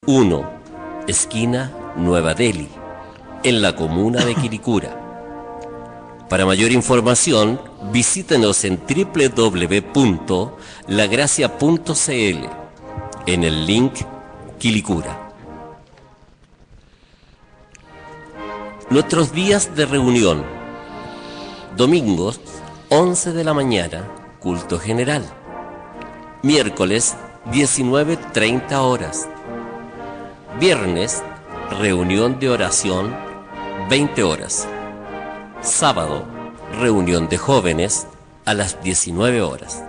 1, esquina Nueva Delhi, en la comuna de Quilicura. Para mayor información, visítenos en www.lagracia.cl, en el link Quilicura. Nuestros días de reunión: domingos, 11 de la mañana, culto general. Miércoles, 19:30 horas. Viernes, reunión de oración, 20 horas. Sábado, reunión de jóvenes a las 19 horas.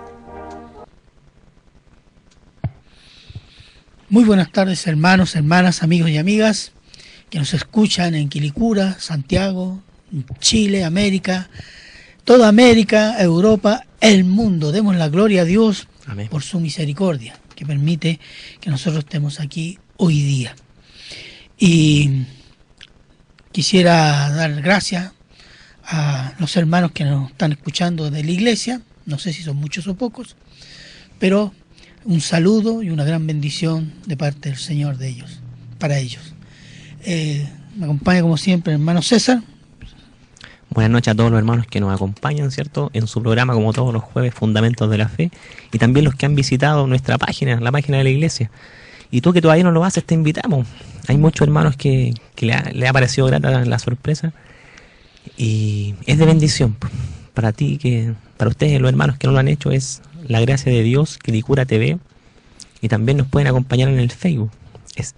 Muy buenas tardes, hermanos, hermanas, amigos y amigas que nos escuchan en Quilicura, Santiago, Chile, América, toda América, Europa, el mundo. Demos la gloria a Dios. Amén. Por su misericordia, que permite que nosotros estemos aquí hoy día. Y quisiera dar gracias a los hermanos que nos están escuchando de la iglesia, no sé si son muchos o pocos, pero un saludo y una gran bendición de parte del Señor de ellos, para ellos. Me acompaña como siempre el hermano César. Buenas noches a todos los hermanos que nos acompañan, ¿cierto?, en su programa, como todos los jueves, Fundamentos de la Fe, y también los que han visitado nuestra página, la página de la iglesia. Y tú que todavía no lo haces, te invitamos. Hay muchos hermanos que le ha parecido grata la sorpresa, y es de bendición para ti, para ustedes, los hermanos que no lo han hecho. Es la gracia de Dios, Quilicura TV, y también nos pueden acompañar en el Facebook, es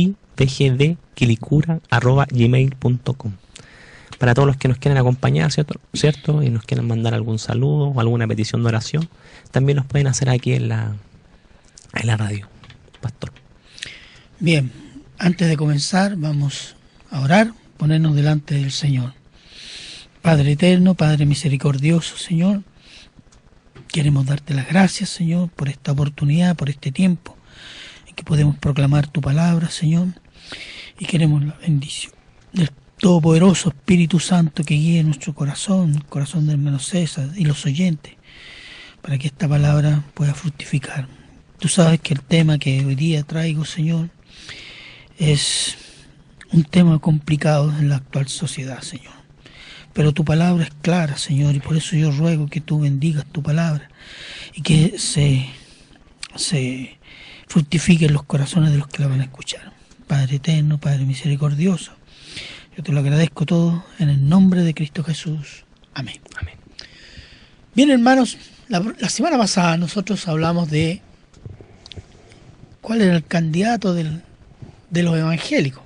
ipgdquilicura@gmail.com. Para todos los que nos quieran acompañar, ¿cierto? Y nos quieran mandar algún saludo o alguna petición de oración, también los pueden hacer aquí en la radio, pastor. Bien, antes de comenzar vamos a orar, ponernos delante del Señor. Padre eterno, Padre misericordioso, Señor, queremos darte las gracias, Señor, por esta oportunidad, por este tiempo en que podemos proclamar tu palabra, Señor, y queremos la bendición del Todopoderoso Espíritu Santo que guíe nuestro corazón, el corazón del hermano César y los oyentes, para que esta palabra pueda fructificar. Tú sabes que el tema que hoy día traigo, Señor, es un tema complicado en la actual sociedad, Señor. Pero tu palabra es clara, Señor, y por eso yo ruego que tú bendigas tu palabra y que se fructifique en los corazones de los que la van a escuchar. Padre eterno, Padre misericordioso, yo te lo agradezco todo en el nombre de Cristo Jesús. Amén. Amén. Bien, hermanos, la semana pasada nosotros hablamos de cuál era el candidato de los evangélicos.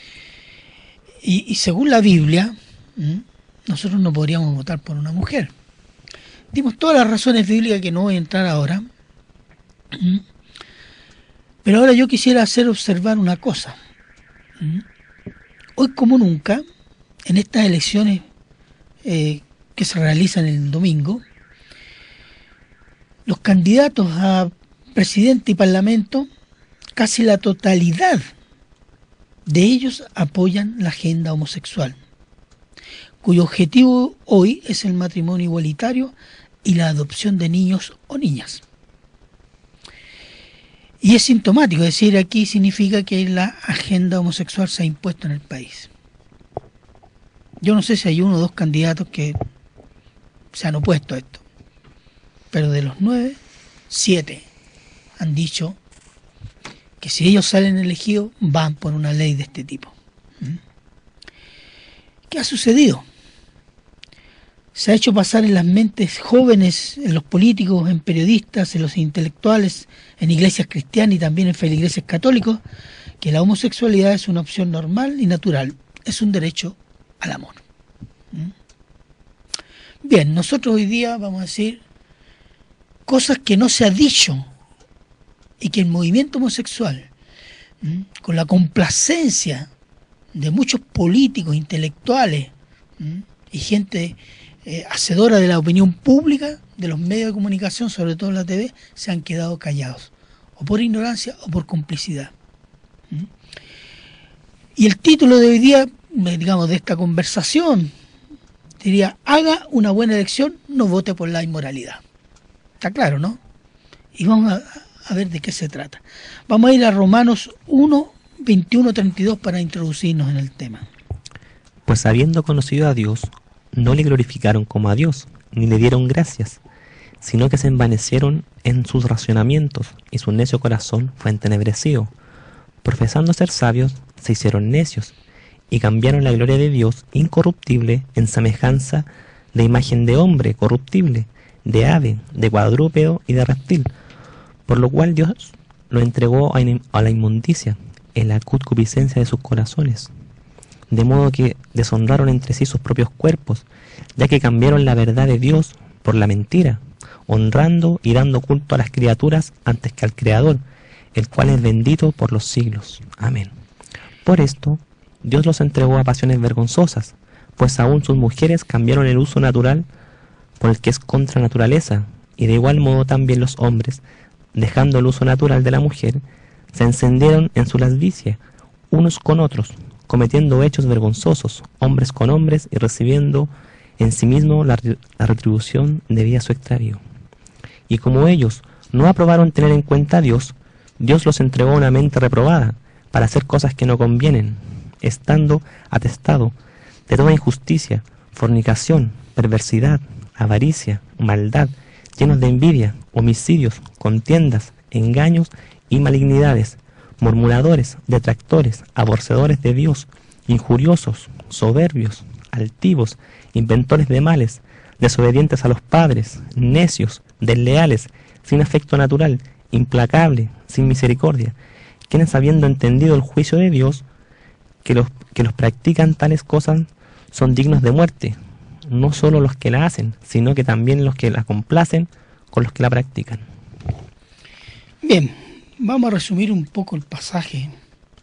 Y según la Biblia, nosotros no podríamos votar por una mujer. Dimos todas las razones bíblicas que no voy a entrar ahora. Pero ahora yo quisiera hacer observar una cosa. Hoy como nunca, en estas elecciones que se realizan el domingo, los candidatos a presidente y parlamento, casi la totalidad de ellos apoyan la agenda homosexual, cuyo objetivo hoy es el matrimonio igualitario y la adopción de niños o niñas. Y es sintomático, es decir, aquí significa que la agenda homosexual se ha impuesto en el país. Yo no sé si hay uno o dos candidatos que se han opuesto a esto, pero de los 9, 7 han dicho que si ellos salen elegidos van por una ley de este tipo. ¿Qué ha sucedido? Se ha hecho pasar en las mentes jóvenes, en los políticos, en periodistas, en los intelectuales, en iglesias cristianas y también en feligroses católicos, que la homosexualidad es una opción normal y natural, es un derecho al amor. Bien, nosotros hoy día vamos a decir cosas que no se ha dicho y que el movimiento homosexual, con la complacencia de muchos políticos, intelectuales y gente hacedora de la opinión pública, de los medios de comunicación, sobre todo la TV, se han quedado callados, o por ignorancia o por complicidad. Y el título de hoy día, digamos, de esta conversación, diría: haga una buena elección, no vote por la inmoralidad. Está claro, ¿no? Y vamos a ver de qué se trata. Vamos a ir a Romanos 1, 21:32 para introducirnos en el tema. Pues habiendo conocido a Dios, no le glorificaron como a Dios, ni le dieron gracias, sino que se envanecieron en sus racionamientos, y su necio corazón fue entenebrecido. Profesando ser sabios, se hicieron necios, y cambiaron la gloria de Dios incorruptible en semejanza de imagen de hombre corruptible, de ave, de cuadrúpedo y de reptil, por lo cual Dios lo entregó a la inmundicia, en la concupiscencia de sus corazones, de modo que deshonraron entre sí sus propios cuerpos, ya que cambiaron la verdad de Dios por la mentira, honrando y dando culto a las criaturas antes que al Creador, el cual es bendito por los siglos. Amén. Por esto, Dios los entregó a pasiones vergonzosas, pues aún sus mujeres cambiaron el uso natural por el que es contra naturaleza, y de igual modo también los hombres, dejando el uso natural de la mujer, se encendieron en su lascivia, unos con otros, cometiendo hechos vergonzosos, hombres con hombres, y recibiendo en sí mismo la retribución debida a su extravío. Y como ellos no aprobaron tener en cuenta a Dios, Dios los entregó a una mente reprobada, para hacer cosas que no convienen, estando atestado de toda injusticia, fornicación, perversidad, avaricia, maldad, llenos de envidia, homicidios, contiendas, engaños y malignidades, murmuradores, detractores, aborrecedores de Dios, injuriosos, soberbios, altivos, inventores de males, desobedientes a los padres, necios, desleales, sin afecto natural, implacable, sin misericordia, quienes habiendo entendido el juicio de Dios, que los practican tales cosas son dignos de muerte, no solo los que la hacen, sino que también los que la complacen con los que la practican. Bien, vamos a resumir un poco el pasaje.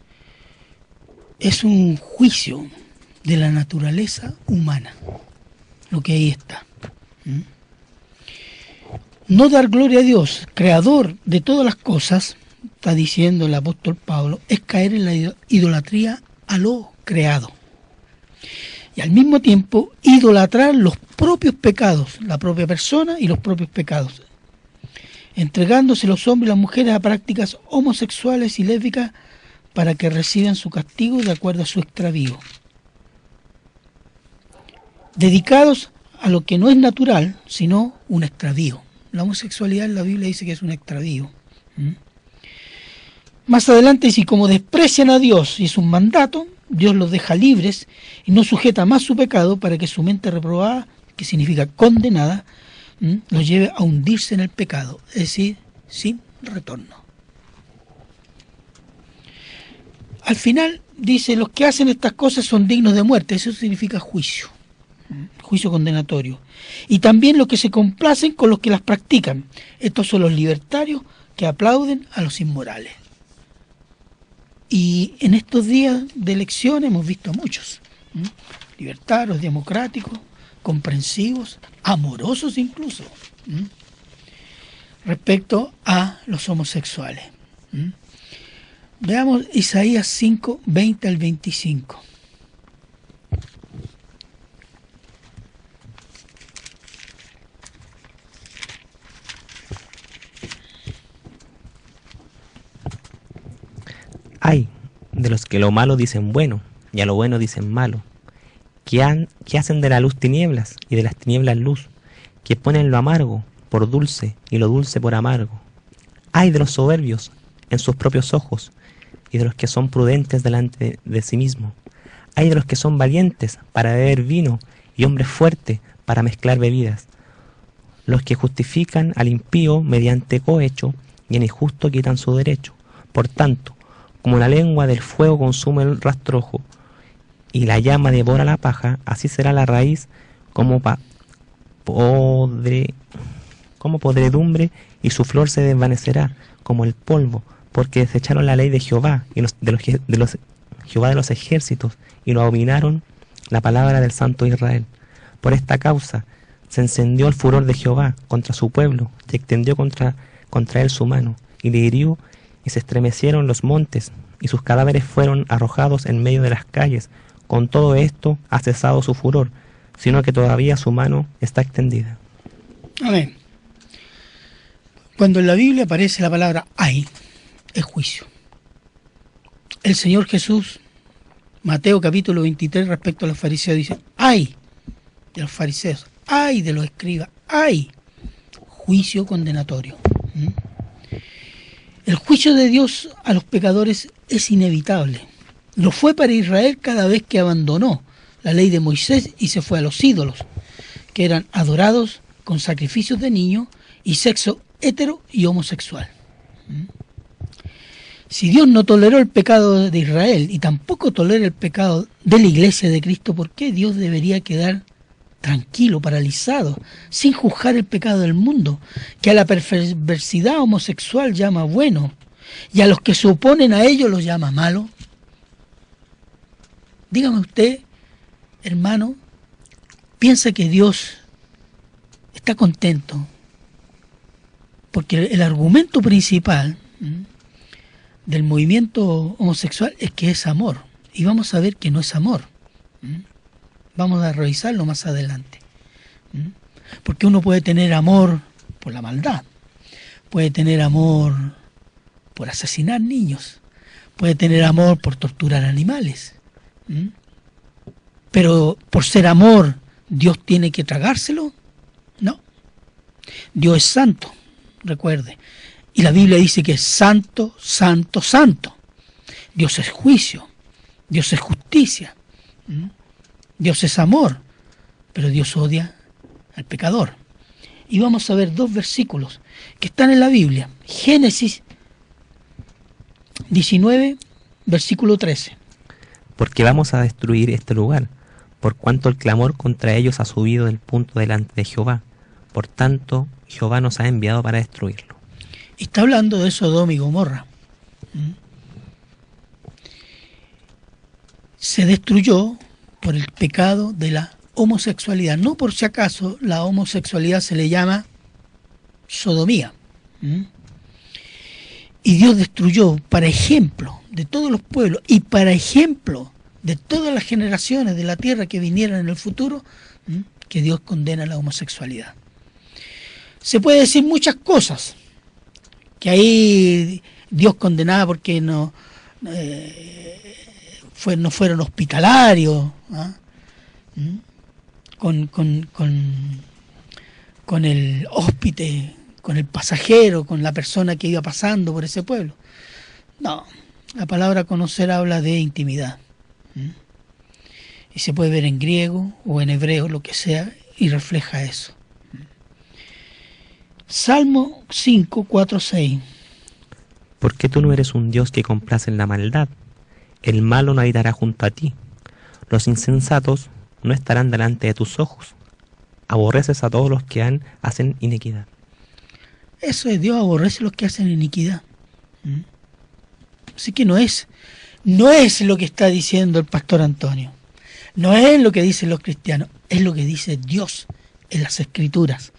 Es un juicio de la naturaleza humana, lo que ahí está. No dar gloria a Dios, creador de todas las cosas, está diciendo el apóstol Pablo, es caer en la idolatría a lo creado. Y al mismo tiempo, idolatrar los propios pecados, la propia persona y los propios pecados, entregándose los hombres y las mujeres a prácticas homosexuales y lésbicas para que reciban su castigo de acuerdo a su extravío. Dedicados a lo que no es natural, sino un extravío. La homosexualidad en la Biblia dice que es un extravío. Más adelante dice, como desprecian a Dios y sus mandatos, Dios los deja libres y no sujeta más su pecado para que su mente reprobada, que significa condenada, los lleve a hundirse en el pecado, es decir, sin retorno. Al final dice, los que hacen estas cosas son dignos de muerte, eso significa juicio, juicio condenatorio. Y también los que se complacen con los que las practican, estos son los libertarios que aplauden a los inmorales. Y en estos días de elección hemos visto a muchos, libertarios, democráticos, comprensivos, amorosos incluso, respecto a los homosexuales. Veamos Isaías 5, 20 al 25. Ay de los que lo malo dicen bueno, y a lo bueno dicen malo, que hacen de la luz tinieblas, y de las tinieblas luz, que ponen lo amargo por dulce, y lo dulce por amargo. Ay de los soberbios en sus propios ojos, y de los que son prudentes delante de sí mismos. Ay de los que son valientes para beber vino, y hombres fuertes para mezclar bebidas. Los que justifican al impío mediante cohecho, y en injusto quitan su derecho. Por tanto, como la lengua del fuego consume el rastrojo, y la llama devora la paja, así será la raíz como podredumbre, y su flor se desvanecerá como el polvo, porque desecharon la ley de Jehová, y Jehová de los ejércitos, y no abominaron la palabra del Santo Israel. Por esta causa se encendió el furor de Jehová contra su pueblo, y extendió contra él su mano, y le hirió, y se estremecieron los montes, y sus cadáveres fueron arrojados en medio de las calles. Con todo esto ha cesado su furor, sino que todavía su mano está extendida. Amén. Cuando en la Biblia aparece la palabra ay, es juicio. el Señor Jesús, Mateo capítulo 23, respecto a los fariseos, dice: ¡ay de los fariseos! ¡Ay de los escribas! ¡Ay! Juicio condenatorio. El juicio de Dios a los pecadores es inevitable. Lo fue para Israel cada vez que abandonó la ley de Moisés y se fue a los ídolos, que eran adorados con sacrificios de niños y sexo hetero y homosexual. Si Dios no toleró el pecado de Israel y tampoco tolera el pecado de la Iglesia de Cristo, ¿por qué Dios debería quedar tranquilo, paralizado, sin juzgar el pecado del mundo, que a la perversidad homosexual llama bueno y a los que se oponen a ello los llama malo? Dígame usted, hermano, ¿piensa que Dios está contento? Porque el argumento principal del movimiento homosexual es que es amor, y vamos a ver que no es amor. Vamos a revisarlo más adelante. Porque uno puede tener amor por la maldad, puede tener amor por asesinar niños, puede tener amor por torturar animales. Pero por ser amor, ¿Dios tiene que tragárselo? No. Dios es santo, recuerde. Y la Biblia dice que es santo, santo, santo. Dios es juicio, Dios es justicia, Dios es amor, pero Dios odia al pecador. Y vamos a ver dos versículos que están en la Biblia. Génesis 19, versículo 13. Porque vamos a destruir este lugar, por cuanto el clamor contra ellos ha subido del punto delante de Jehová. Por tanto, Jehová nos ha enviado para destruirlo. Está hablando de Sodoma y Gomorra. Se destruyó por el pecado de la homosexualidad. No por si acaso la homosexualidad se le llama sodomía. Y Dios destruyó para ejemplo de todos los pueblos y para ejemplo de todas las generaciones de la tierra que vinieran en el futuro, que Dios condena la homosexualidad. Se puede decir muchas cosas, que ahí Dios condenaba porque no fueron hospitalarios, con el hóspite, con el pasajero, con la persona que iba pasando por ese pueblo. No, la palabra conocer habla de intimidad. Y se puede ver en griego o en hebreo, lo que sea, y refleja eso. Salmo 5, 4, 6. Porque tú no eres un Dios que complace en la maldad. El malo no habitará junto a ti. Los insensatos no estarán delante de tus ojos. Aborreces a todos los que hacen iniquidad. Eso es, Dios aborrece a los que hacen iniquidad. Así que no es lo que está diciendo el pastor Antonio. No es lo que dicen los cristianos. Es lo que dice Dios en las Escrituras.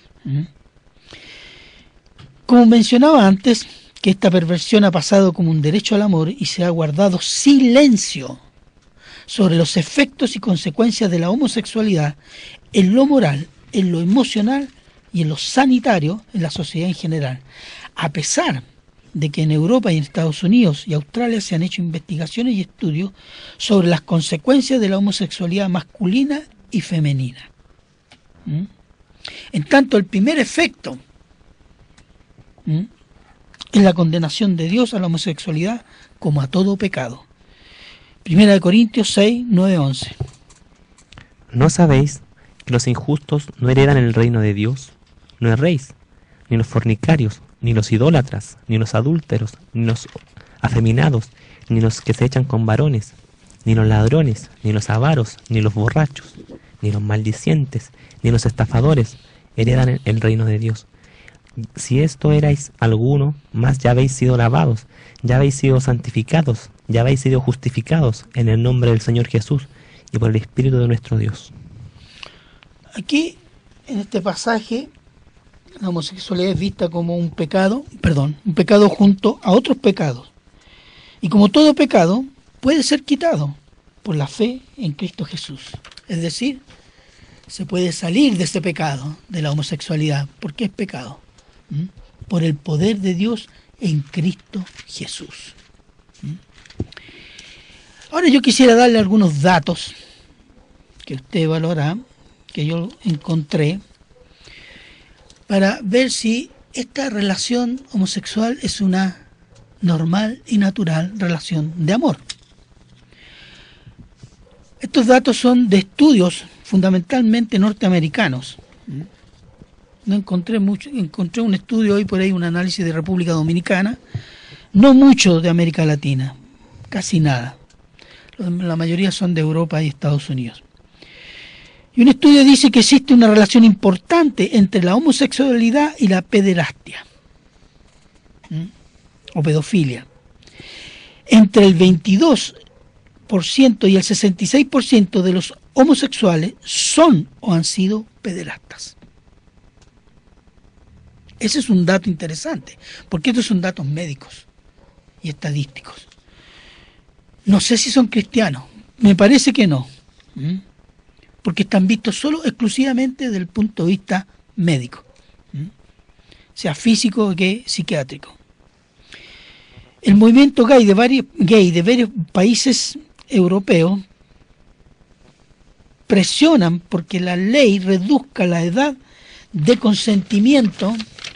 Como mencionaba antes, que esta perversión ha pasado como un derecho al amor y se ha guardado silencio sobre los efectos y consecuencias de la homosexualidad en lo moral, en lo emocional y en lo sanitario en la sociedad en general. A pesar de que en Europa y en Estados Unidos y Australia se han hecho investigaciones y estudios sobre las consecuencias de la homosexualidad masculina y femenina. En tanto, el primer efecto es la condenación de Dios a la homosexualidad como a todo pecado. 1 Corintios 6, 9, 11. ¿No sabéis que los injustos no heredan el reino de Dios? No erréis, ni los fornicarios, ni los idólatras, ni los adúlteros, ni los afeminados, ni los que se echan con varones, ni los ladrones, ni los avaros, ni los borrachos, ni los maldicientes, ni los estafadores heredan el reino de Dios. Si esto erais alguno, más ya habéis sido lavados, ya habéis sido santificados, ya habéis sido justificados en el nombre del Señor Jesús y por el Espíritu de nuestro Dios. Aquí, en este pasaje, la homosexualidad es vista como un pecado junto a otros pecados. Y como todo pecado, puede ser quitado por la fe en Cristo Jesús. Es decir, se puede salir de ese pecado, de la homosexualidad, porque es pecado, por el poder de Dios en Cristo Jesús. Ahora yo quisiera darle algunos datos que usted valora, que yo encontré, para ver si esta relación homosexual es una normal y natural relación de amor. Estos datos son de estudios fundamentalmente norteamericanos. No encontré mucho, encontré un estudio hoy por ahí, un análisis de República Dominicana, no mucho de América Latina, casi nada. La mayoría son de Europa y Estados Unidos. Y un estudio dice que existe una relación importante entre la homosexualidad y la pederastia o pedofilia. Entre el 22% y el 66% de los homosexuales son o han sido pederastas. Ese es un dato interesante, porque estos son datos médicos y estadísticos. No sé si son cristianos, me parece que no, porque están vistos solo exclusivamente desde el punto de vista médico, sea físico que psiquiátrico. El movimiento gay de varios países europeos presionan porque la ley reduzca la edad de consentimiento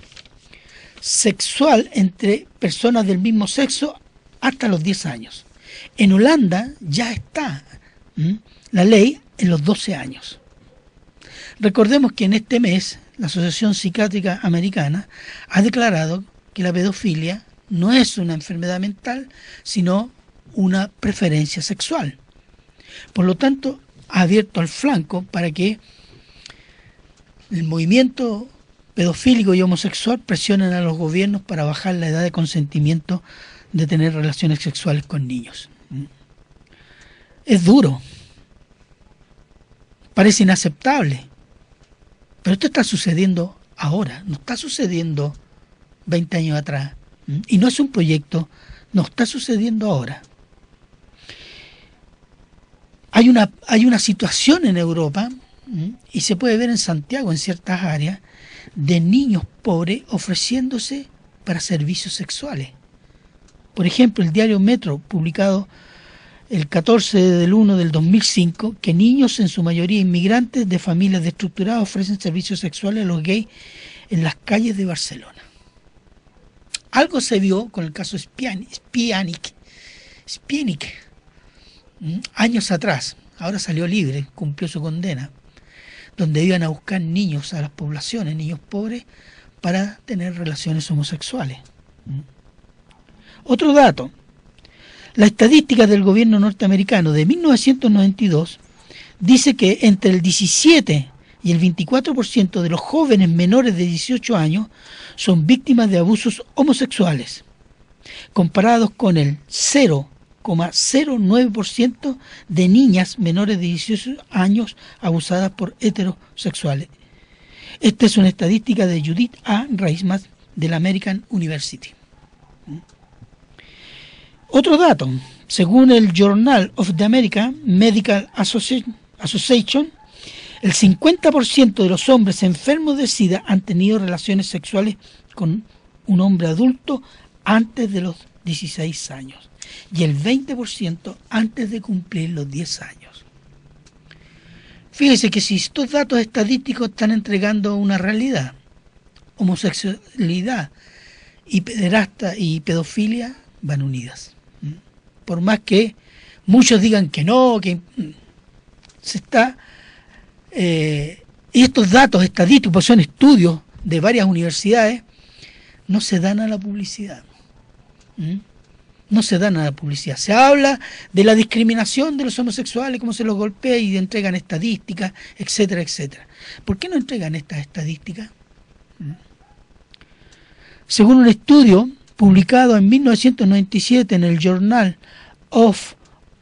sexual entre personas del mismo sexo hasta los 10 años. En Holanda ya está la ley en los 12 años. Recordemos que en este mes la Asociación Psiquiátrica Americana ha declarado que la pedofilia no es una enfermedad mental, sino una preferencia sexual. Por lo tanto, ha abierto el flanco para que el movimiento pedofílico y homosexual presionen a los gobiernos para bajar la edad de consentimiento de tener relaciones sexuales con niños. Es duro, parece inaceptable, pero esto está sucediendo ahora, no está sucediendo 20 años atrás, y no es un proyecto, no está sucediendo ahora. Hay una situación en Europa, y se puede ver en Santiago en ciertas áreas, de niños pobres ofreciéndose para servicios sexuales. Por ejemplo, el diario Metro, publicado el 14 del 1 del 2005, que niños, en su mayoría inmigrantes de familias desestructuradas, ofrecen servicios sexuales a los gays en las calles de Barcelona. Algo se vio con el caso Spianik, años atrás. Ahora salió libre, cumplió su condena, donde iban a buscar niños a las poblaciones, niños pobres, para tener relaciones homosexuales. Otro dato, la estadística del gobierno norteamericano de 1992 dice que entre el 17 y el 24% de los jóvenes menores de 18 años son víctimas de abusos homosexuales, comparados con el 0,09% de niñas menores de 18 años abusadas por heterosexuales. Esta es una estadística de Judith A. Reisman de la American University. Otro dato, según el Journal of the American Medical Association, el 50% de los hombres enfermos de SIDA han tenido relaciones sexuales con un hombre adulto antes de los 16 años y el 20% antes de cumplir los 10 años. Fíjese que si estos datos estadísticos están entregando una realidad, homosexualidad y pederasta y pedofilia van unidas. Por más que muchos digan que no, que se está... y estos datos estadísticos, pues son estudios de varias universidades, no se dan a la publicidad. No se dan a la publicidad. Se habla de la discriminación de los homosexuales, cómo se los golpea y entregan estadísticas, etcétera, etcétera. ¿Por qué no entregan estas estadísticas? Según un estudio publicado en 1997 en el Journal of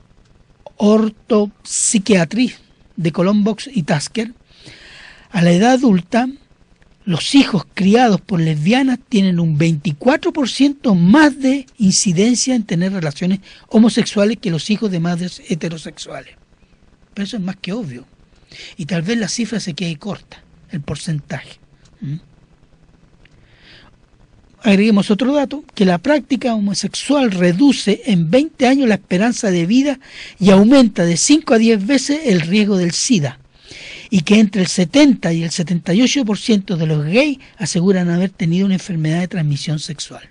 Orthopsychiatry de Colombox y Tasker, a la edad adulta, los hijos criados por lesbianas tienen un 24% más de incidencia en tener relaciones homosexuales que los hijos de madres heterosexuales. Pero eso es más que obvio. Y tal vez la cifra se quede corta, el porcentaje. agreguemos otro dato, que la práctica homosexual reduce en 20 años la esperanza de vida y aumenta de 5 a 10 veces el riesgo del SIDA. Y que entre el 70 y el 78% de los gays aseguran haber tenido una enfermedad de transmisión sexual.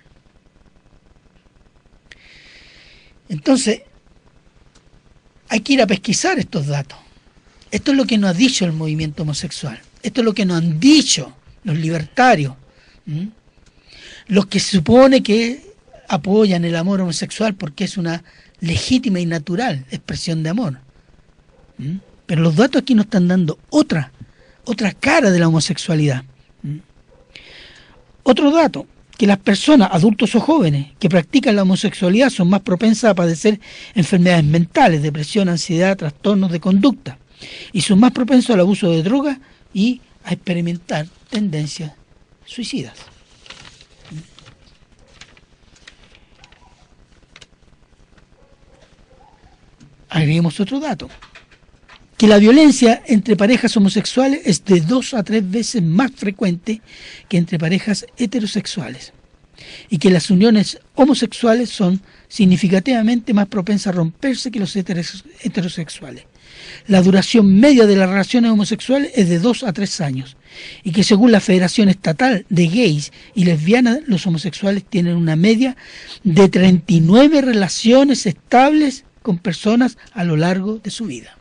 Entonces, hay que ir a pesquisar estos datos. Esto es lo que nos ha dicho el movimiento homosexual. Esto es lo que nos han dicho los libertarios. Los que se supone que apoyan el amor homosexual porque es una legítima y natural expresión de amor. Pero los datos aquí nos están dando otra cara de la homosexualidad. Otro dato, que las personas, adultos o jóvenes, que practican la homosexualidad son más propensas a padecer enfermedades mentales, depresión, ansiedad, trastornos de conducta, y son más propensos al abuso de drogas y a experimentar tendencias suicidas. Agreguemos otro dato, que la violencia entre parejas homosexuales es de 2 a 3 veces más frecuente que entre parejas heterosexuales, y que las uniones homosexuales son significativamente más propensas a romperse que los heterosexuales. La duración media de las relaciones homosexuales es de 2 a 3 años, y que según la Federación Estatal de Gays y Lesbianas, los homosexuales tienen una media de 39 relaciones estables con personas a lo largo de su vida.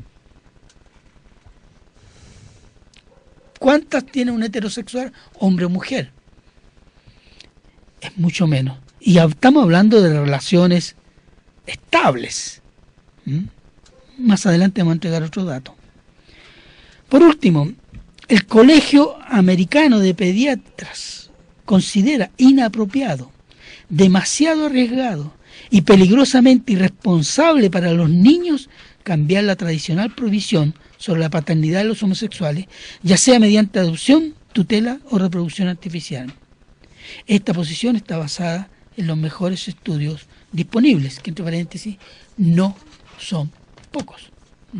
¿Cuántas tiene un heterosexual, hombre o mujer? Es mucho menos. Y estamos hablando de relaciones estables. Más adelante vamos a entregar otro dato. Por último, el Colegio Americano de Pediatras considera inapropiado, demasiado arriesgado y peligrosamente irresponsable para los niños cambiar la tradicional prohibición sobre la paternidad de los homosexuales, ya sea mediante adopción, tutela o reproducción artificial. Esta posición está basada en los mejores estudios disponibles, que entre paréntesis no son pocos.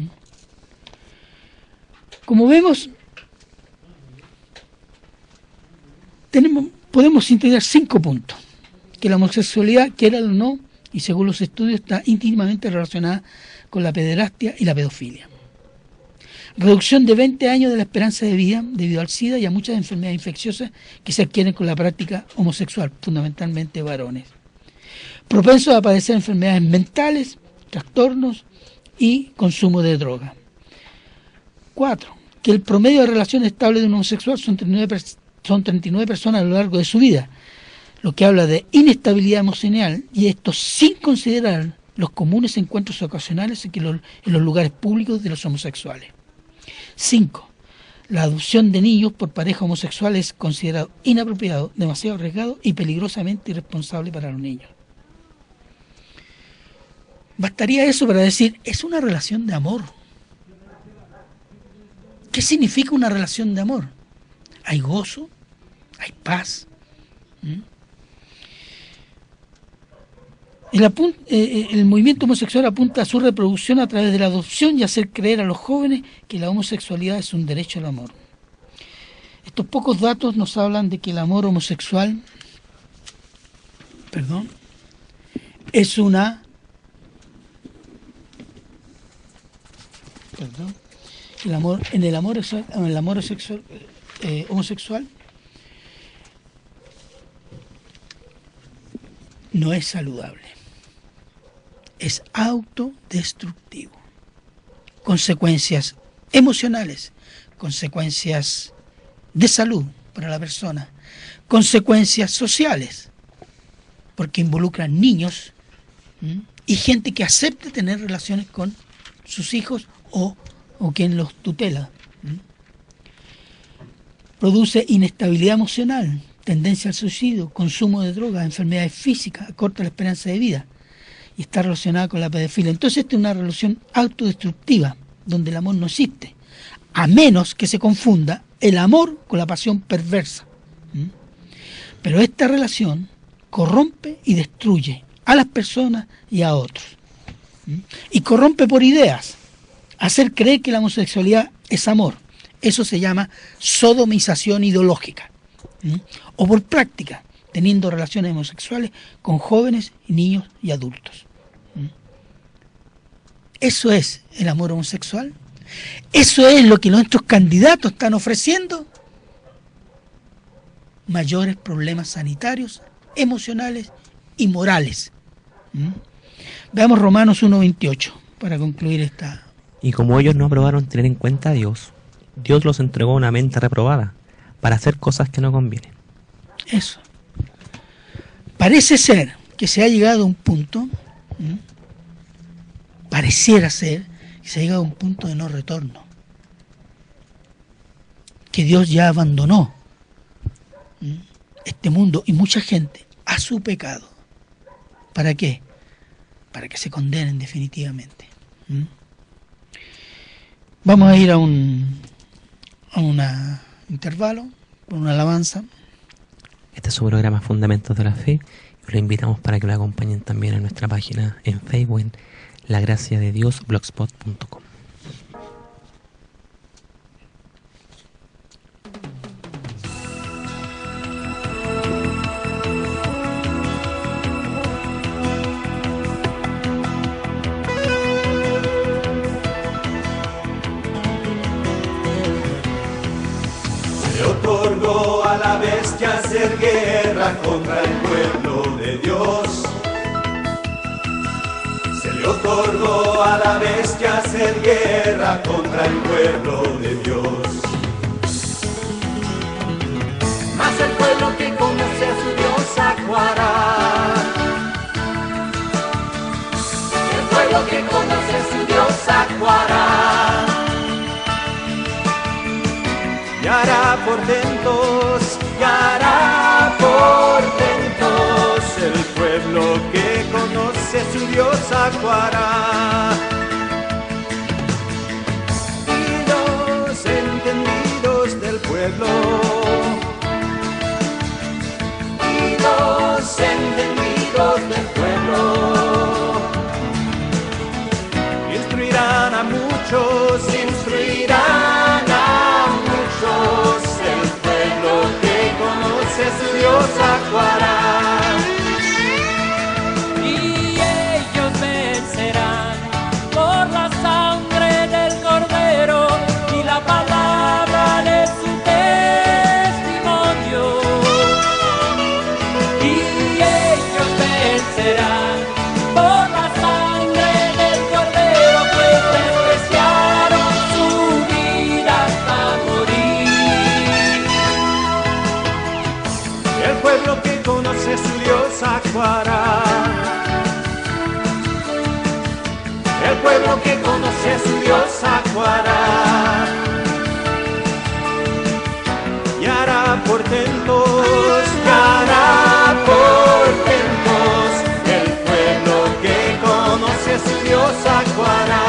Como vemos, podemos sintetizar 5 puntos. Que la homosexualidad, quiera o no, y según los estudios, está íntimamente relacionada con la pederastia y la pedofilia. Reducción de 20 años de la esperanza de vida debido al SIDA y a muchas enfermedades infecciosas que se adquieren con la práctica homosexual, fundamentalmente varones. Propensos a padecer enfermedades mentales, trastornos y consumo de droga. 4. Que el promedio de relaciones estables de un homosexual son 39 personas a lo largo de su vida, lo que habla de inestabilidad emocional, y esto sin considerar los comunes encuentros ocasionales en los lugares públicos de los homosexuales. 5. La adopción de niños por pareja homosexual es considerado inapropiado, demasiado arriesgado y peligrosamente irresponsable para los niños. Bastaría eso para decir, es una relación de amor. ¿Qué significa una relación de amor? Hay gozo, hay paz. El movimiento homosexual apunta a su reproducción a través de la adopción y hacer creer a los jóvenes que la homosexualidad es un derecho al amor. Estos pocos datos nos hablan de que el amor homosexual, es una... En el amor homosexual no es saludable, es autodestructivo. Consecuencias emocionales, consecuencias de salud para la persona, consecuencias sociales, porque involucran niños y gente que acepte tener relaciones con sus hijos o quien los tutela. Produce inestabilidad emocional, tendencia al suicidio, consumo de drogas, enfermedades físicas, acorta la esperanza de vida y está relacionada con la pedofilia. Entonces esta es una relación autodestructiva, donde el amor no existe, a menos que se confunda el amor con la pasión perversa. Pero esta relación corrompe y destruye a las personas y a otros. Y corrompe por ideas, hacer creer que la homosexualidad es amor. Eso se llama sodomización ideológica. O por práctica, teniendo relaciones homosexuales con jóvenes, niños y adultos. ¿Eso es el amor homosexual? ¿Eso es lo que nuestros candidatos están ofreciendo? Mayores problemas sanitarios, emocionales y morales. Veamos Romanos 1:28 para concluir esta. Y como ellos no aprobaron tener en cuenta a Dios, Dios los entregó a una mente reprobada para hacer cosas que no convienen. Eso. Parece ser que se ha llegado a un punto, pareciera ser que se ha llegado a un punto de no retorno, que Dios ya abandonó este mundo y mucha gente a su pecado. ¿Para qué? Para que se condenen definitivamente. Vamos a ir a un intervalo, con una alabanza. Este es su programa Fundamentos de la Fe. Lo invitamos para que lo acompañen también en nuestra página en Facebook, en La Gracia de Dios, blogspot.com. Otorgó a la bestia hacer guerra contra el pueblo de Dios. Se le otorgó a la bestia hacer guerra contra el pueblo de Dios. Mas el pueblo que conoce a su Dios actuará. El pueblo que conoce a su Dios actuará. Y hará portentos, y hará portentos. El pueblo que conoce a su Dios actuará. Y los entendidos del pueblo, y los entendidos del pueblo, instruirán a muchos, instruirán a muchos. El pueblo que conoce a su Dios actuará. Y ellos vencerán por la sangre del Cordero y la palabra de su testimonio. Y ellos vencerán por la sangre del Cordero, pues despreciaron su vida hasta morir. El pueblo que conoce a su Dios actuará. El pueblo que conoce a su Dios actuará. Y hará portentos, y hará portentos. El pueblo que conoce a su Dios actuará.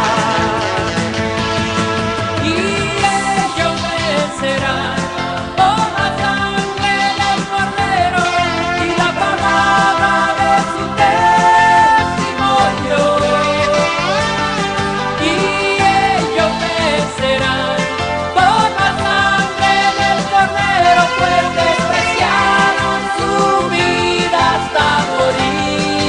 Y ellos vencerán por la sangre del Cordero y la palabra de su testimonio. Y ellos vencerán por la sangre del Cordero, pues despreciaron su vida hasta morir.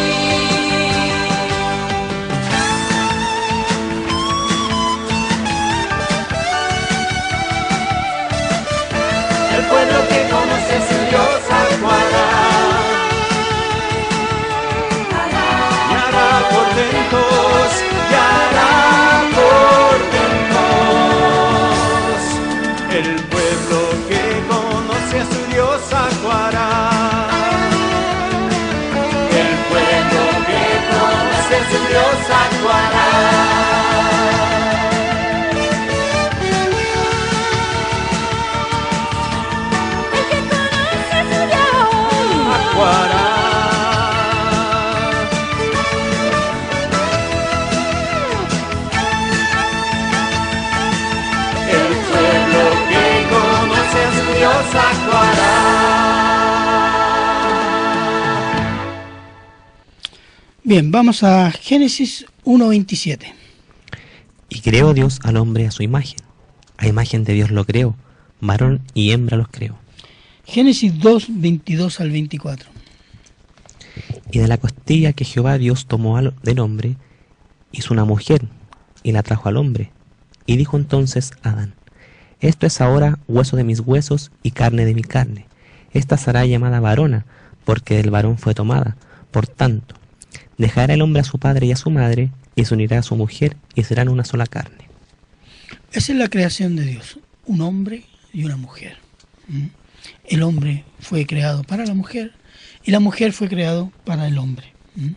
El pueblo que conoce a su Dios actuará. Y hará portentos, y hará portentos. El pueblo que conoce a su Dios actuará. El pueblo que conoce a su Dios actuará. El que conoce a su Dios Actuará. El pueblo que conoce a su Dios actuará. Bien, vamos a Génesis 1:27. Y creó Dios al hombre a su imagen. A imagen de Dios lo creó, varón y hembra los creó. Génesis 2, 22 al 24. Y de la costilla que Jehová Dios tomó del hombre, hizo una mujer, y la trajo al hombre. Y dijo entonces Adán: esto es ahora hueso de mis huesos y carne de mi carne. Esta será llamada varona, porque del varón fue tomada. Por tanto, dejará el hombre a su padre y a su madre, y se unirá a su mujer, y serán una sola carne. Esa es la creación de Dios, un hombre y una mujer. El hombre fue creado para la mujer, y la mujer fue creado para el hombre.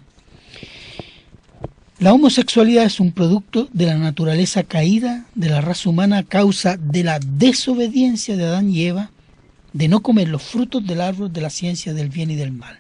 La homosexualidad es un producto de la naturaleza caída de la raza humana a causa de la desobediencia de Adán y Eva de no comer los frutos del árbol de la ciencia del bien y del mal.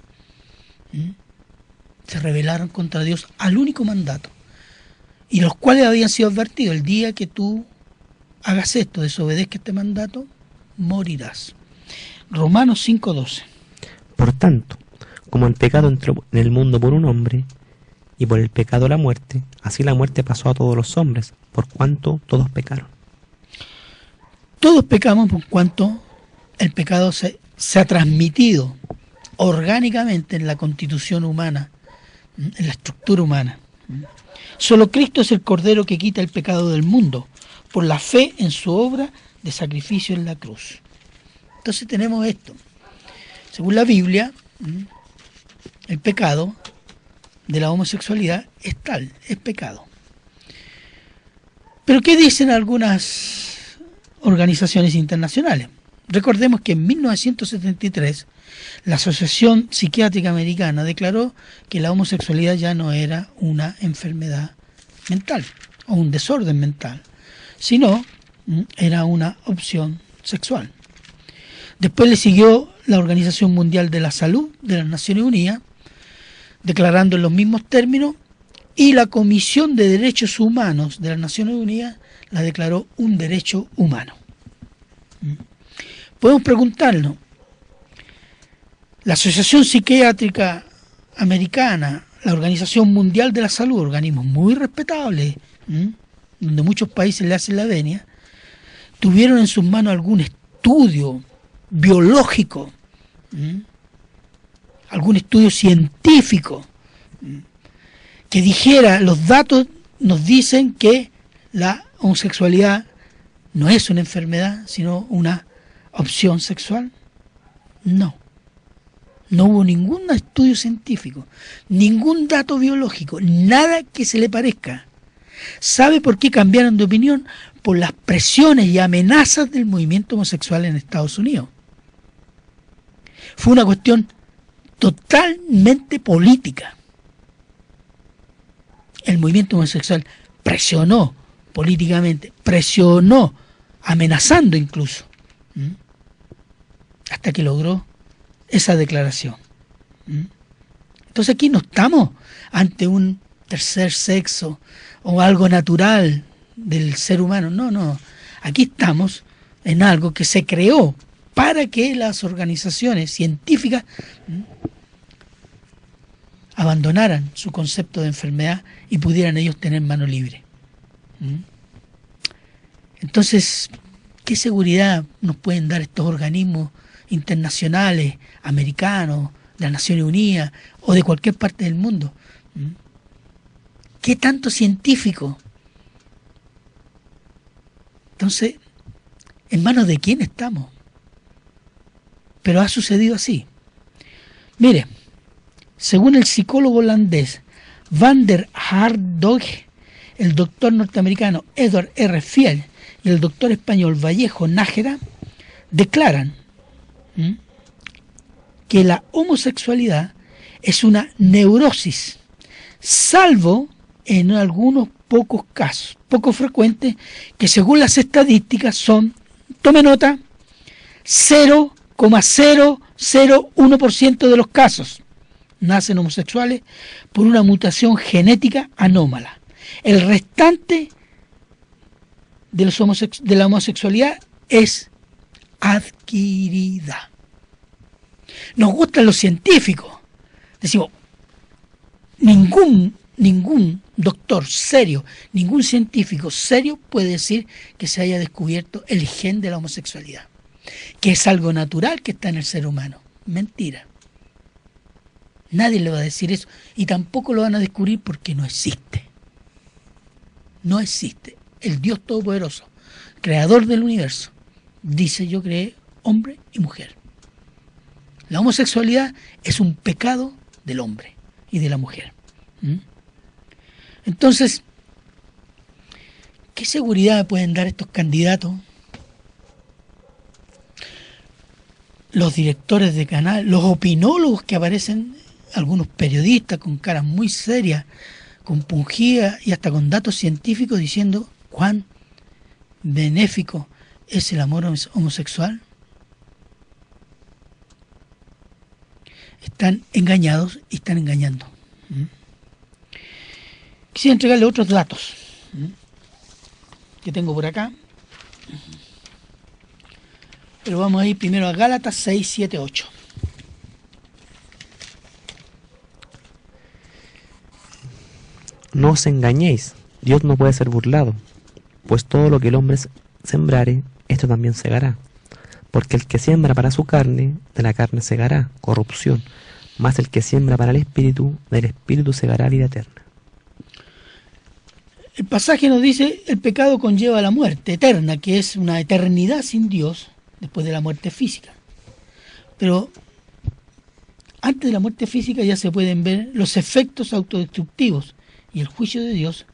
Se rebelaron contra Dios al único mandato, y los cuales habían sido advertidos: el día que tú hagas esto, desobedezca este mandato, morirás. Romanos 5:12. Por tanto, como el pecado entró en el mundo por un hombre, y por el pecado la muerte, así la muerte pasó a todos los hombres, por cuanto todos pecaron. Todos pecamos por cuanto el pecado se ha transmitido orgánicamente en la constitución humana, en la estructura humana. Solo Cristo es el Cordero que quita el pecado del mundo, por la fe en su obra de sacrificio en la cruz. Entonces tenemos esto. Según la Biblia, el pecado de la homosexualidad es tal, es pecado. Pero ¿qué dicen algunas organizaciones internacionales? Recordemos que en 1973 la Asociación Psiquiátrica Americana declaró que la homosexualidad ya no era una enfermedad mental o un desorden mental, sino era una opción sexual. Después le siguió la Organización Mundial de la Salud de las Naciones Unidas, declarando en los mismos términos, y la Comisión de Derechos Humanos de las Naciones Unidas la declaró un derecho humano. Podemos preguntarnos, la Asociación Psiquiátrica Americana, la Organización Mundial de la Salud, organismos muy respetables, donde muchos países le hacen la venia, tuvieron en sus manos algún estudio biológico, algún estudio científico que dijera: los datos nos dicen que la homosexualidad no es una enfermedad, sino una opción sexual. No hubo ningún estudio científico, ningún dato biológico, nada que se le parezca. ¿Sabe por qué cambiaron de opinión? Por las presiones y amenazas del movimiento homosexual en Estados Unidos. Fue una cuestión totalmente política. El movimiento homosexual presionó políticamente, amenazando incluso, hasta que logró esa declaración. Entonces aquí no estamos ante un tercer sexo o algo natural del ser humano, no. Aquí estamos en algo que se creó para que las organizaciones científicas abandonaran su concepto de enfermedad y pudieran ellos tener mano libre. Entonces, ¿qué seguridad nos pueden dar estos organismos internacionales, americanos, de las Naciones Unidas o de cualquier parte del mundo? ¿Qué tanto científico? Entonces, ¿en manos de quién estamos? Pero ha sucedido así. Mire, según el psicólogo holandés Van der Hartog, el doctor norteamericano Edward R. Field y el doctor español Vallejo Nájera declaran que la homosexualidad es una neurosis, salvo en algunos pocos casos, poco frecuentes, que según las estadísticas son, tome nota, 0,001% de los casos nacen homosexuales por una mutación genética anómala. El restante de la homosexualidad es adquirida. Nos gustan los científicos. Decimos, ningún doctor serio, ningún científico serio puede decir que se haya descubierto el gen de la homosexualidad. que es algo natural que está en el ser humano. Mentira. Nadie le va a decir eso y tampoco lo van a descubrir porque no existe. No existe. El Dios Todopoderoso, creador del universo, dice: yo creé hombre y mujer. La homosexualidad es un pecado del hombre y de la mujer. Entonces, ¿qué seguridad me pueden dar estos candidatos? Los directores de canal, los opinólogos que aparecen, algunos periodistas con caras muy serias, compungidas y hasta con datos científicos diciendo cuán benéfico es el amor homosexual. Están engañados y están engañando. Quisiera entregarle otros datos que tengo por acá. Pero vamos a ir primero a Gálatas 6, 7, 8. No os engañéis, Dios no puede ser burlado, pues todo lo que el hombre sembrare, esto también segará. Porque el que siembra para su carne, de la carne segará corrupción, mas el que siembra para el Espíritu, del Espíritu segará vida eterna. El pasaje nos dice: el pecado conlleva la muerte eterna, que es una eternidad sin Dios después de la muerte física. Pero antes de la muerte física ya se pueden ver los efectos autodestructivos y el juicio de Dios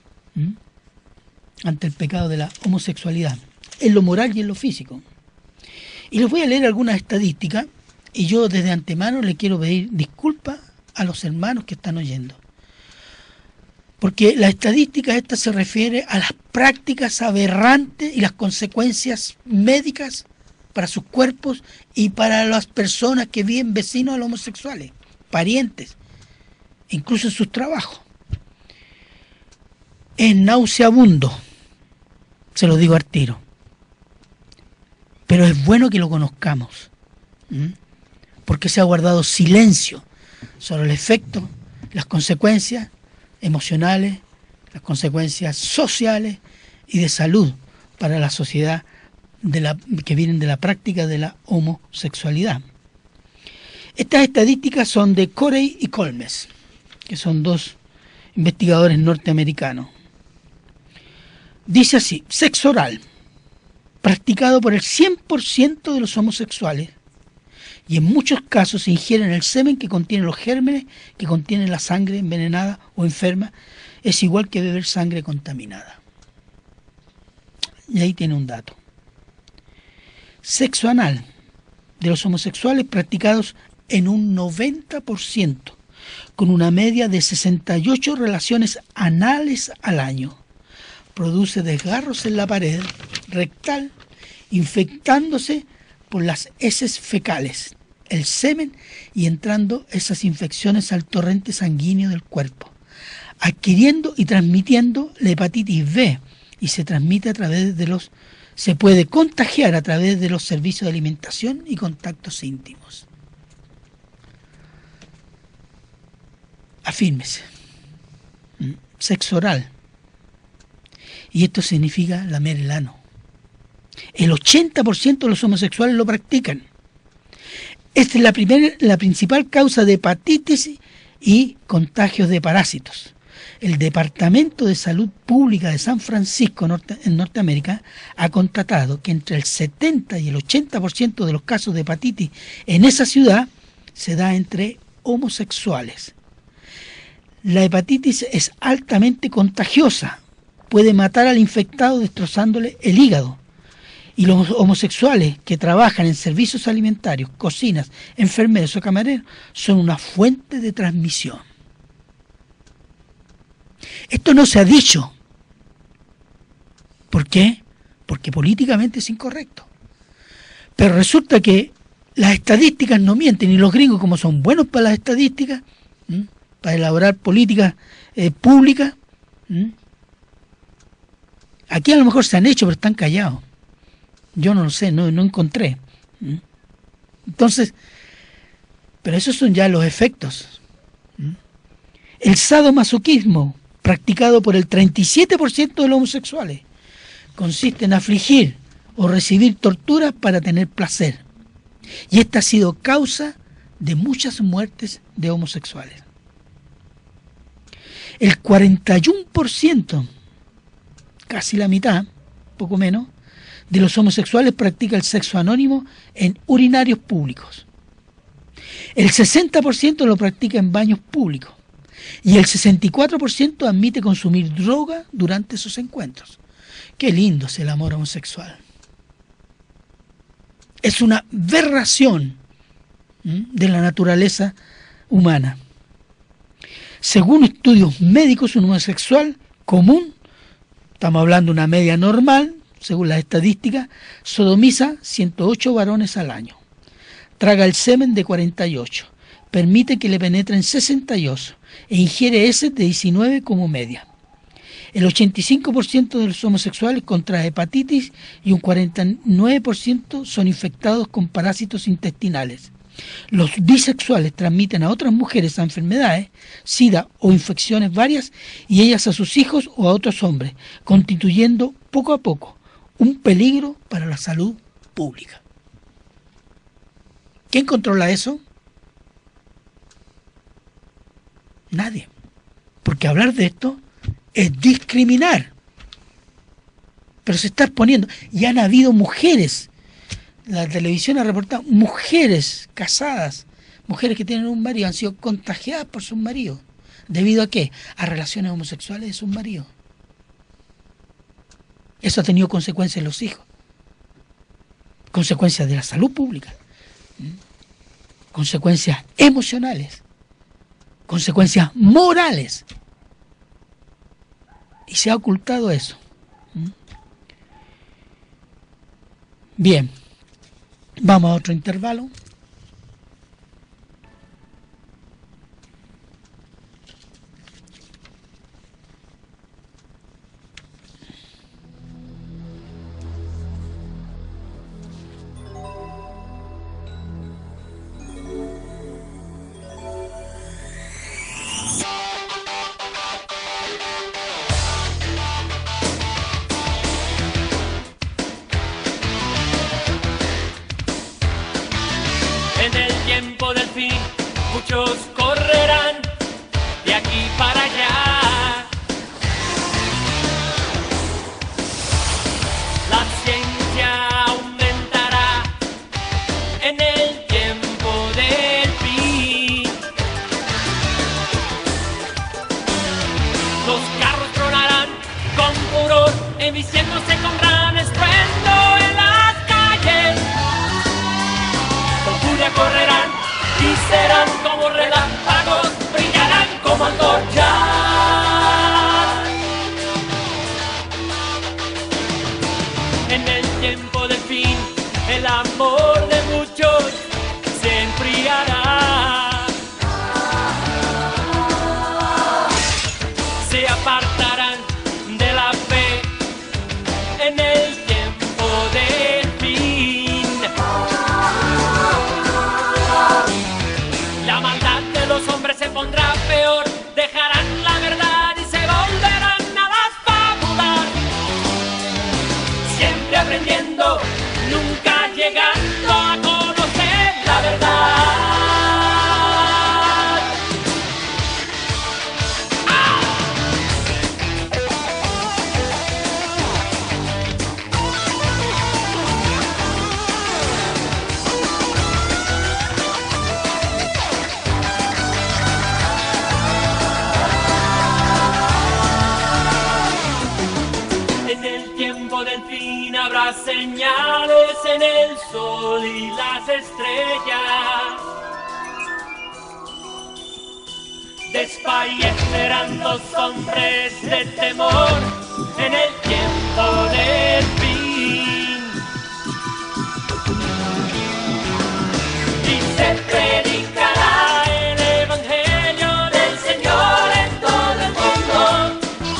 ante el pecado de la homosexualidad, en lo moral y en lo físico. Y les voy a leer algunas estadísticas, y yo desde antemano le quiero pedir disculpas a los hermanos que están oyendo. Porque la estadística esta se refiere a las prácticas aberrantes y las consecuencias médicas para sus cuerpos y para las personas que viven vecinos a los homosexuales, parientes, incluso en sus trabajos. Es nauseabundo, se lo digo al tiro. Pero es bueno que lo conozcamos, porque se ha guardado silencio sobre el efecto, las consecuencias emocionales, las consecuencias sociales y de salud para la sociedad que vienen de la práctica de la homosexualidad. Estas estadísticas son de Corey y Colmes, que son dos investigadores norteamericanos. Dice así: sexo oral, practicado por el 100% de los homosexuales, y en muchos casos se ingieren el semen que contiene los gérmenes que contienen la sangre envenenada o enferma, es igual que beber sangre contaminada. Y ahí tiene un dato. Sexo anal de los homosexuales practicados en un 90%, con una media de 68 relaciones anales al año. Produce desgarros en la pared rectal, infectándose por las heces fecales, el semen, y entrando esas infecciones al torrente sanguíneo del cuerpo, adquiriendo y transmitiendo la hepatitis B, y se puede contagiar a través de los servicios de alimentación y contactos íntimos. Afírmese. Sexo oral. Y esto significa lamer el ano. El 80% de los homosexuales lo practican. Esta es la principal causa de hepatitis y contagios de parásitos. El Departamento de Salud Pública de San Francisco, en Norteamérica, ha constatado que entre el 70 y el 80% de los casos de hepatitis en esa ciudad se da entre homosexuales. La hepatitis es altamente contagiosa, puede matar al infectado destrozándole el hígado. Y los homosexuales que trabajan en servicios alimentarios, cocinas, enfermeros o camareros son una fuente de transmisión. Esto no se ha dicho. ¿Por qué? Porque políticamente es incorrecto. Pero resulta que las estadísticas no mienten, y los gringos, como son buenos para las estadísticas, para elaborar políticas públicas, aquí a lo mejor se han hecho, pero están callados. Yo no lo sé, no encontré. Entonces, pero esos son ya los efectos. El sadomasoquismo, practicado por el 37% de los homosexuales, consiste en afligir o recibir torturas para tener placer. Y esta ha sido causa de muchas muertes de homosexuales. El 41%, casi la mitad, poco menos, de los homosexuales practica el sexo anónimo en urinarios públicos. El 60% lo practica en baños públicos. Y el 64% admite consumir droga durante sus encuentros. Qué lindo es el amor homosexual. Es una aberración de la naturaleza humana. Según estudios médicos, un homosexual común, estamos hablando de una media normal, según las estadísticas, sodomiza 108 varones al año. Traga el semen de 48, permite que le penetren 68 e ingiere heces de 19 como media. El 85% de los homosexuales contrae hepatitis y un 49% son infectados con parásitos intestinales. Los bisexuales transmiten a otras mujeres enfermedades, sida o infecciones varias, y ellas a sus hijos o a otros hombres, constituyendo poco a poco un peligro para la salud pública. ¿Quién controla eso? Nadie. Porque hablar de esto es discriminar. Pero se está exponiendo. Y han habido mujeres. La televisión ha reportado mujeres casadas, mujeres que tienen un marido, han sido contagiadas por sus maridos. ¿Debido a qué? A relaciones homosexuales de sus maridos. Eso ha tenido consecuencias en los hijos. Consecuencias de la salud pública. Consecuencias emocionales. Consecuencias morales. Y se ha ocultado eso. Bien. Vamos a otro intervalo. En el tiempo del fin, muchos correrán de aquí para allá. La ciencia aumentará en el tiempo del fin. Los carros tronarán con furor, emitiéndose con gran estruendo en las calles. Con furia correrán y serán como relámpagos, brillarán como antorchas. En el tiempo del fin, el amor de muchos se enfriará. Se apartarán de la fe en el tiempo del fin. La maldad de los hombres se pondrá peor, dejarán la verdad y se volverán a las fábulas. Siempre aprendiendo, nunca llegando a conocer la verdad. En el tiempo del fin habrá señales en el sol y las estrellas. Desfallecerán los hombres de temor en el tiempo del fin. Y se predicará el evangelio del Señor en todo el mundo,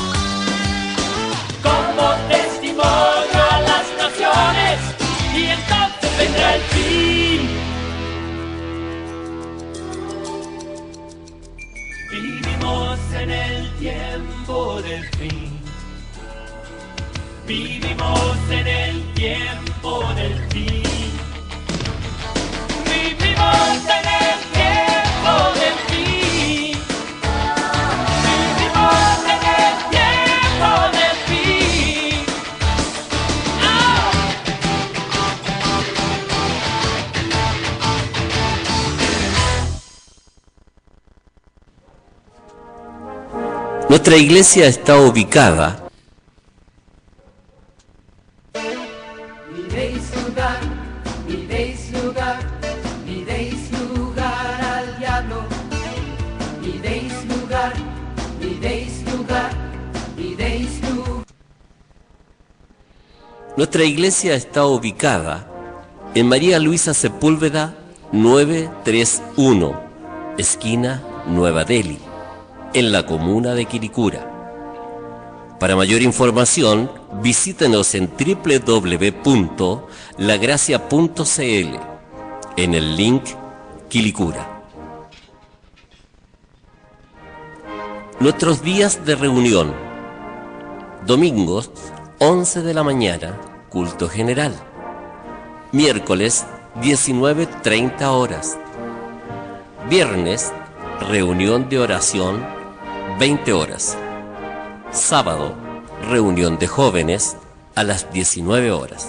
como testimonio a las naciones, y entonces vendrá el fin. Vivimos en el tiempo del fin. Vivimos en el tiempo tiempo del fin. Vivimos en el tiempo del fin. Vivimos en el tiempo del fin. ¡Ah! Nuestra iglesia está ubicada Ni deis lugar al diablo, ni deis lugar, ni deis lugar, ni deis lugar. Nuestra iglesia está ubicada en María Luisa Sepúlveda 931, esquina Nueva Delhi, en la comuna de Quilicura. Para mayor información, visítenos en www.lagracia.cl en el link Quilicura. Nuestros días de reunión: domingos 11 de la mañana, culto general; miércoles 19:30 horas; viernes, reunión de oración 20 horas; sábado, reunión de jóvenes a las 19 horas.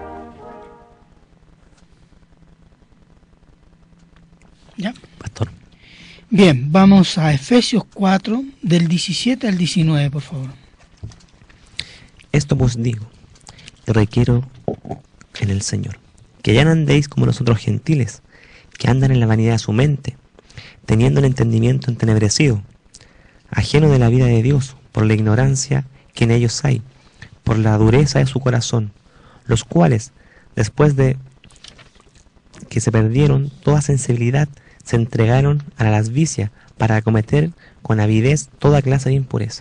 ¿Ya? Pastor. Bien, vamos a Efesios 4, del 17 al 19, por favor. Esto pues digo y requiero en el Señor, que ya no andéis como los otros gentiles, que andan en la vanidad de su mente, teniendo el entendimiento entenebrecido, ajeno de la vida de Dios, por la ignorancia que en ellos hay, por la dureza de su corazón, los cuales, después de que se perdieron toda sensibilidad, se entregaron a la lascivia para cometer con avidez toda clase de impureza.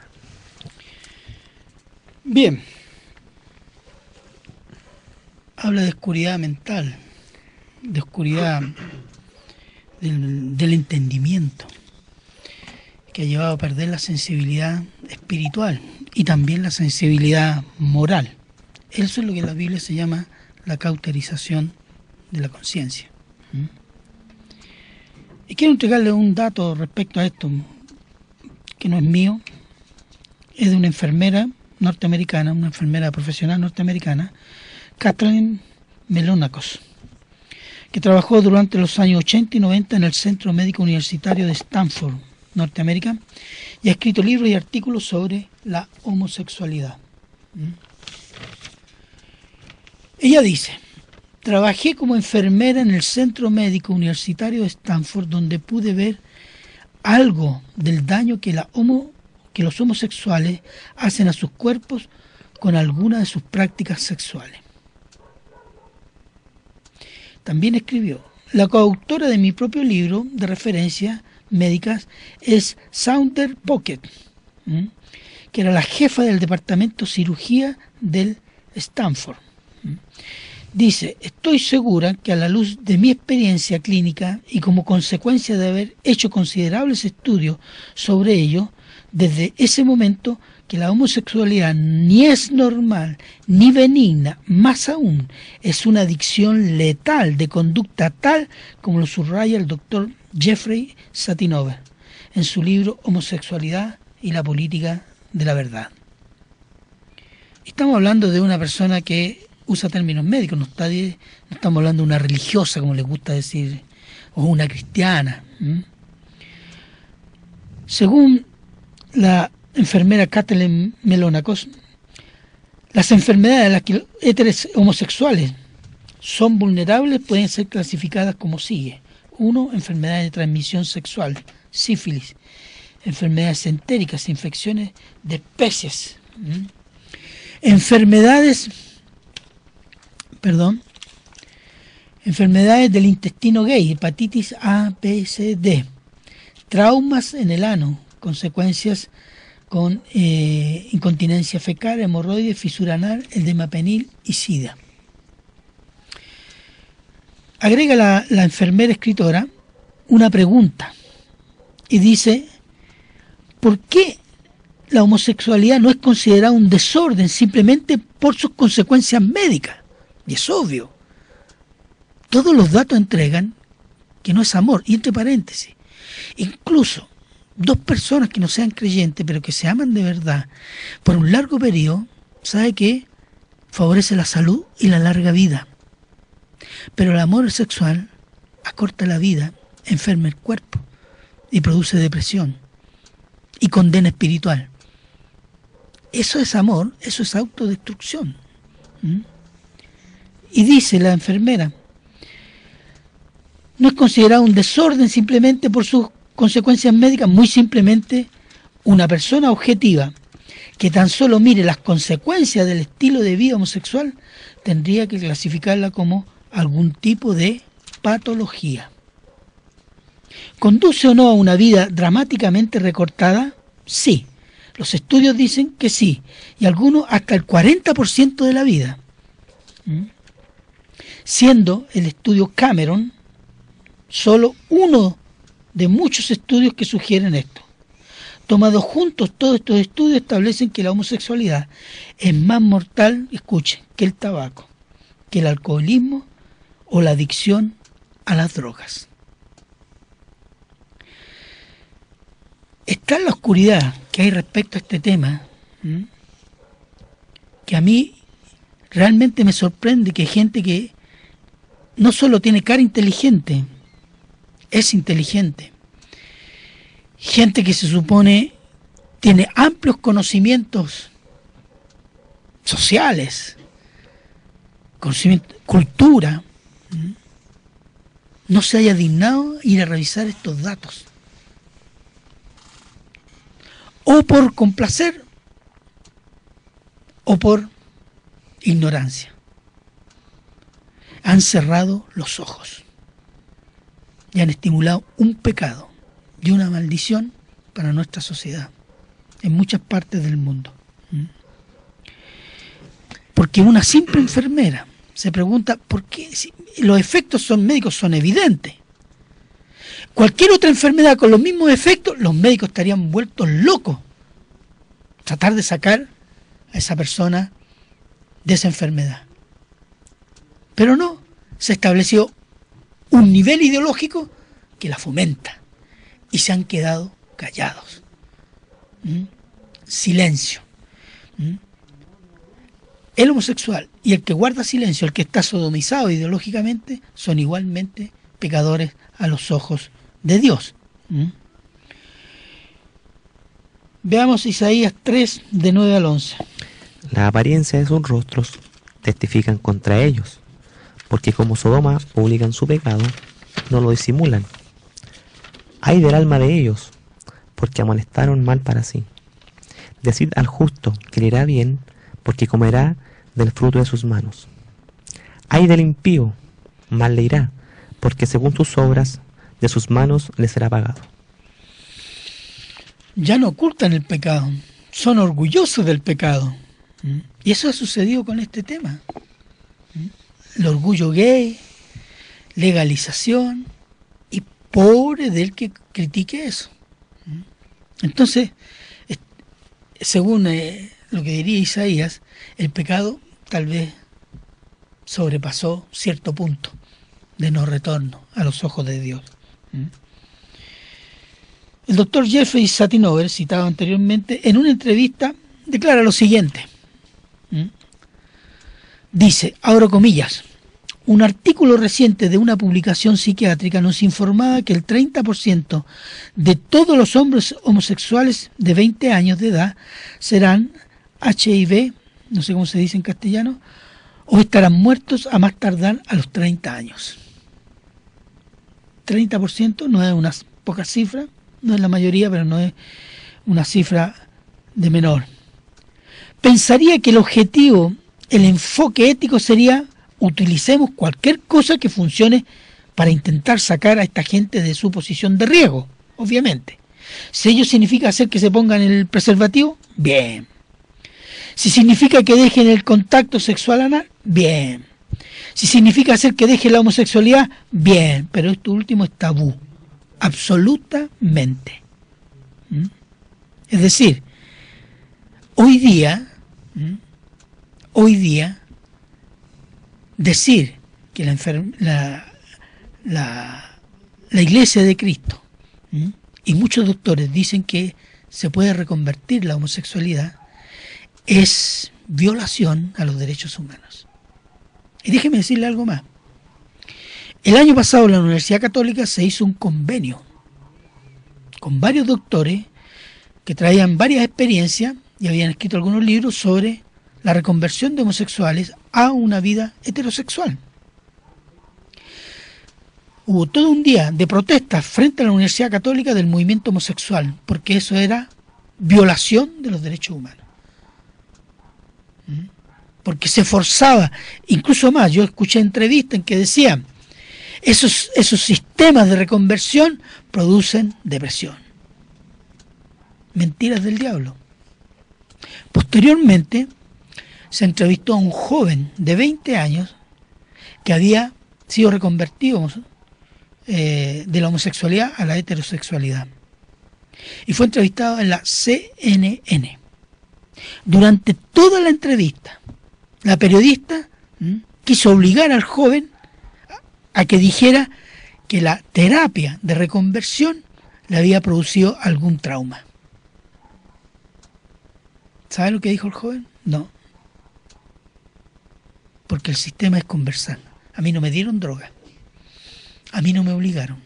Bien. Habla de oscuridad mental, de oscuridad del entendimiento, que ha llevado a perder la sensibilidad espiritual y también la sensibilidad moral. Eso es lo que en la Biblia se llama la cauterización de la conciencia. Y quiero entregarle un dato respecto a esto, que no es mío, es de una enfermera norteamericana, una enfermera profesional norteamericana, Kathleen Melonakos, que trabajó durante los años 80 y 90 en el Centro Médico Universitario de Stanford, Norteamérica, y ha escrito libros y artículos sobre la homosexualidad. Ella dice: trabajé como enfermera en el Centro Médico Universitario de Stanford, donde pude ver algo del daño que los homosexuales hacen a sus cuerpos con algunas de sus prácticas sexuales. También escribió: la coautora de mi propio libro de referencias médicas es Saunders Pocket, que era la jefa del departamento de cirugía del Stanford. Dice: estoy segura que a la luz de mi experiencia clínica y como consecuencia de haber hecho considerables estudios sobre ello, desde ese momento que la homosexualidad ni es normal ni benigna, más aún es una adicción letal de conducta tal como lo subraya el doctor Jeffrey Satinover en su libro Homosexualidad y la política de la verdad. Estamos hablando de una persona que usa términos médicos, no estamos hablando de una religiosa, como les gusta decir, o una cristiana. Según la enfermera Kathleen Melonakos, las enfermedades de las que héteros homosexuales son vulnerables pueden ser clasificadas como sigue: 1. Enfermedades de transmisión sexual, sífilis; enfermedades entéricas, infecciones de especies; enfermedades del intestino gay, hepatitis A, B, C, D; traumas en el ano, consecuencias con incontinencia fecal, hemorroides, fisura anal, edema penil y sida. Agrega la enfermera escritora una pregunta y dice: ¿por qué la homosexualidad no es considerada un desorden simplemente por sus consecuencias médicas? Y es obvio. Todos los datos entregan que no es amor. Y entre paréntesis, incluso dos personas que no sean creyentes, pero que se aman de verdad, por un largo periodo, ¿sabe qué? Favorece la salud y la larga vida. Pero el amor sexual acorta la vida, enferma el cuerpo y produce depresión y condena espiritual. Eso es amor, eso es autodestrucción. Y dice la enfermera, no es considerado un desorden simplemente por sus consecuencias médicas, muy simplemente una persona objetiva que tan solo mire las consecuencias del estilo de vida homosexual tendría que clasificarla como algún tipo de patología. ¿Conduce o no a una vida dramáticamente recortada? Sí. Los estudios dicen que sí, y algunos hasta el 40% de la vida. Siendo el estudio Cameron solo uno de muchos estudios que sugieren esto. Tomados juntos, todos estos estudios establecen que la homosexualidad es más mortal, escuchen, que el tabaco, que el alcoholismo o la adicción a las drogas. Está la oscuridad que hay respecto a este tema, que a mí realmente me sorprende que hay gente que no solo tiene cara inteligente, es inteligente. Gente que se supone tiene amplios conocimientos sociales, cultura, no se haya dignado ir a revisar estos datos. O por complacer o por ignorancia. Han cerrado los ojos y han estimulado un pecado y una maldición para nuestra sociedad en muchas partes del mundo. Porque una simple enfermera se pregunta por qué, si los efectos médicos son evidentes. Cualquier otra enfermedad con los mismos efectos, los médicos estarían vueltos locos. Tratar de sacar a esa persona de esa enfermedad. Pero no, se estableció un nivel ideológico que la fomenta. Y se han quedado callados. Silencio. El homosexual y el que guarda silencio, el que está sodomizado ideológicamente, son igualmente pecadores a los ojos de Dios. Veamos Isaías 3, de 9 al 11. La apariencia de sus rostros testifican contra ellos, porque como Sodoma publican su pecado, no lo disimulan. Ay del alma de ellos, porque amonestaron mal para sí. Decid al justo que le irá bien, porque comerá del fruto de sus manos. Ay del impío, mal le irá, porque según sus obras, de sus manos le será pagado. Ya no ocultan el pecado, son orgullosos del pecado. Y eso ha sucedido con este tema. El orgullo gay, legalización, y pobre del que critique eso. Entonces, según lo que diría Isaías, el pecado tal vez sobrepasó cierto punto de no retorno a los ojos de Dios. El doctor Jeffrey Satinover, citado anteriormente, en una entrevista declara lo siguiente. Dice, abro comillas, un artículo reciente de una publicación psiquiátrica nos informaba que el 30% de todos los hombres homosexuales de 20 años de edad serán HIV, no sé cómo se dice en castellano, o estarán muertos a más tardar a los 30 años. 30% no es una poca cifra, no es la mayoría, pero no es una cifra de menor. Pensaría que el objetivo, el enfoque ético sería utilicemos cualquier cosa que funcione para intentar sacar a esta gente de su posición de riesgo, obviamente. Si ello significa hacer que se pongan el preservativo, bien. Si significa que dejen el contacto sexual anal, bien. Si significa hacer que dejen la homosexualidad, bien. Pero esto último es tabú, absolutamente. Es decir, hoy día decir que la Iglesia de Cristo y muchos doctores dicen que se puede reconvertir la homosexualidad es violación a los derechos humanos. Y déjeme decirle algo más. El año pasado en la Universidad Católica se hizo un convenio con varios doctores que traían varias experiencias y habían escrito algunos libros sobre la reconversión de homosexuales a una vida heterosexual. Hubo todo un día de protestas frente a la Universidad Católica del movimiento homosexual, porque eso era violación de los derechos humanos. Porque se forzaba, incluso más, yo escuché entrevistas en que decían, esos sistemas de reconversión producen depresión. Mentiras del diablo. Posteriormente, se entrevistó a un joven de 20 años que había sido reconvertido de la homosexualidad a la heterosexualidad. Y fue entrevistado en la CNN. Durante toda la entrevista, la periodista quiso obligar al joven a que dijera que la terapia de reconversión le había producido algún trauma. ¿Sabe lo que dijo el joven? No. Porque el sistema es conversar. A mí no me dieron droga. A mí no me obligaron.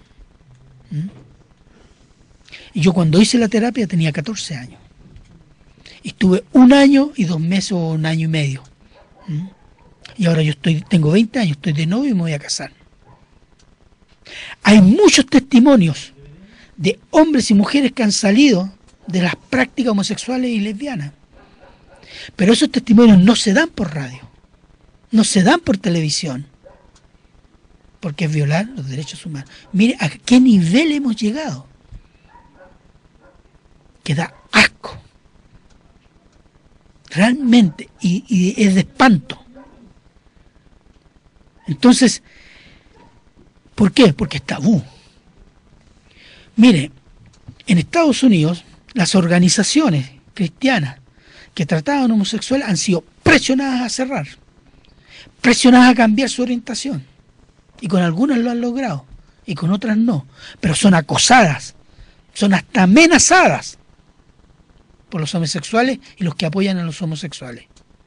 Y yo cuando hice la terapia tenía 14 años. Y estuve 1 año y 2 meses o 1 año y medio. Y ahora yo tengo 20 años, estoy de novio y me voy a casar. Hay muchos testimonios de hombres y mujeres que han salido de las prácticas homosexuales y lesbianas. Pero esos testimonios no se dan por radio, no se dan por televisión, porque es violar los derechos humanos. Mire a qué nivel hemos llegado, que da asco, realmente, y es de espanto. Entonces, ¿por qué? Porque es tabú. Mire, en Estados Unidos, las organizaciones cristianas que trataban homosexuales han sido presionadas a cerrar, presionadas a cambiar su orientación. Y con algunas lo han logrado, y con otras no. Pero son acosadas, son hasta amenazadas por los homosexuales y los que apoyan a los homosexuales.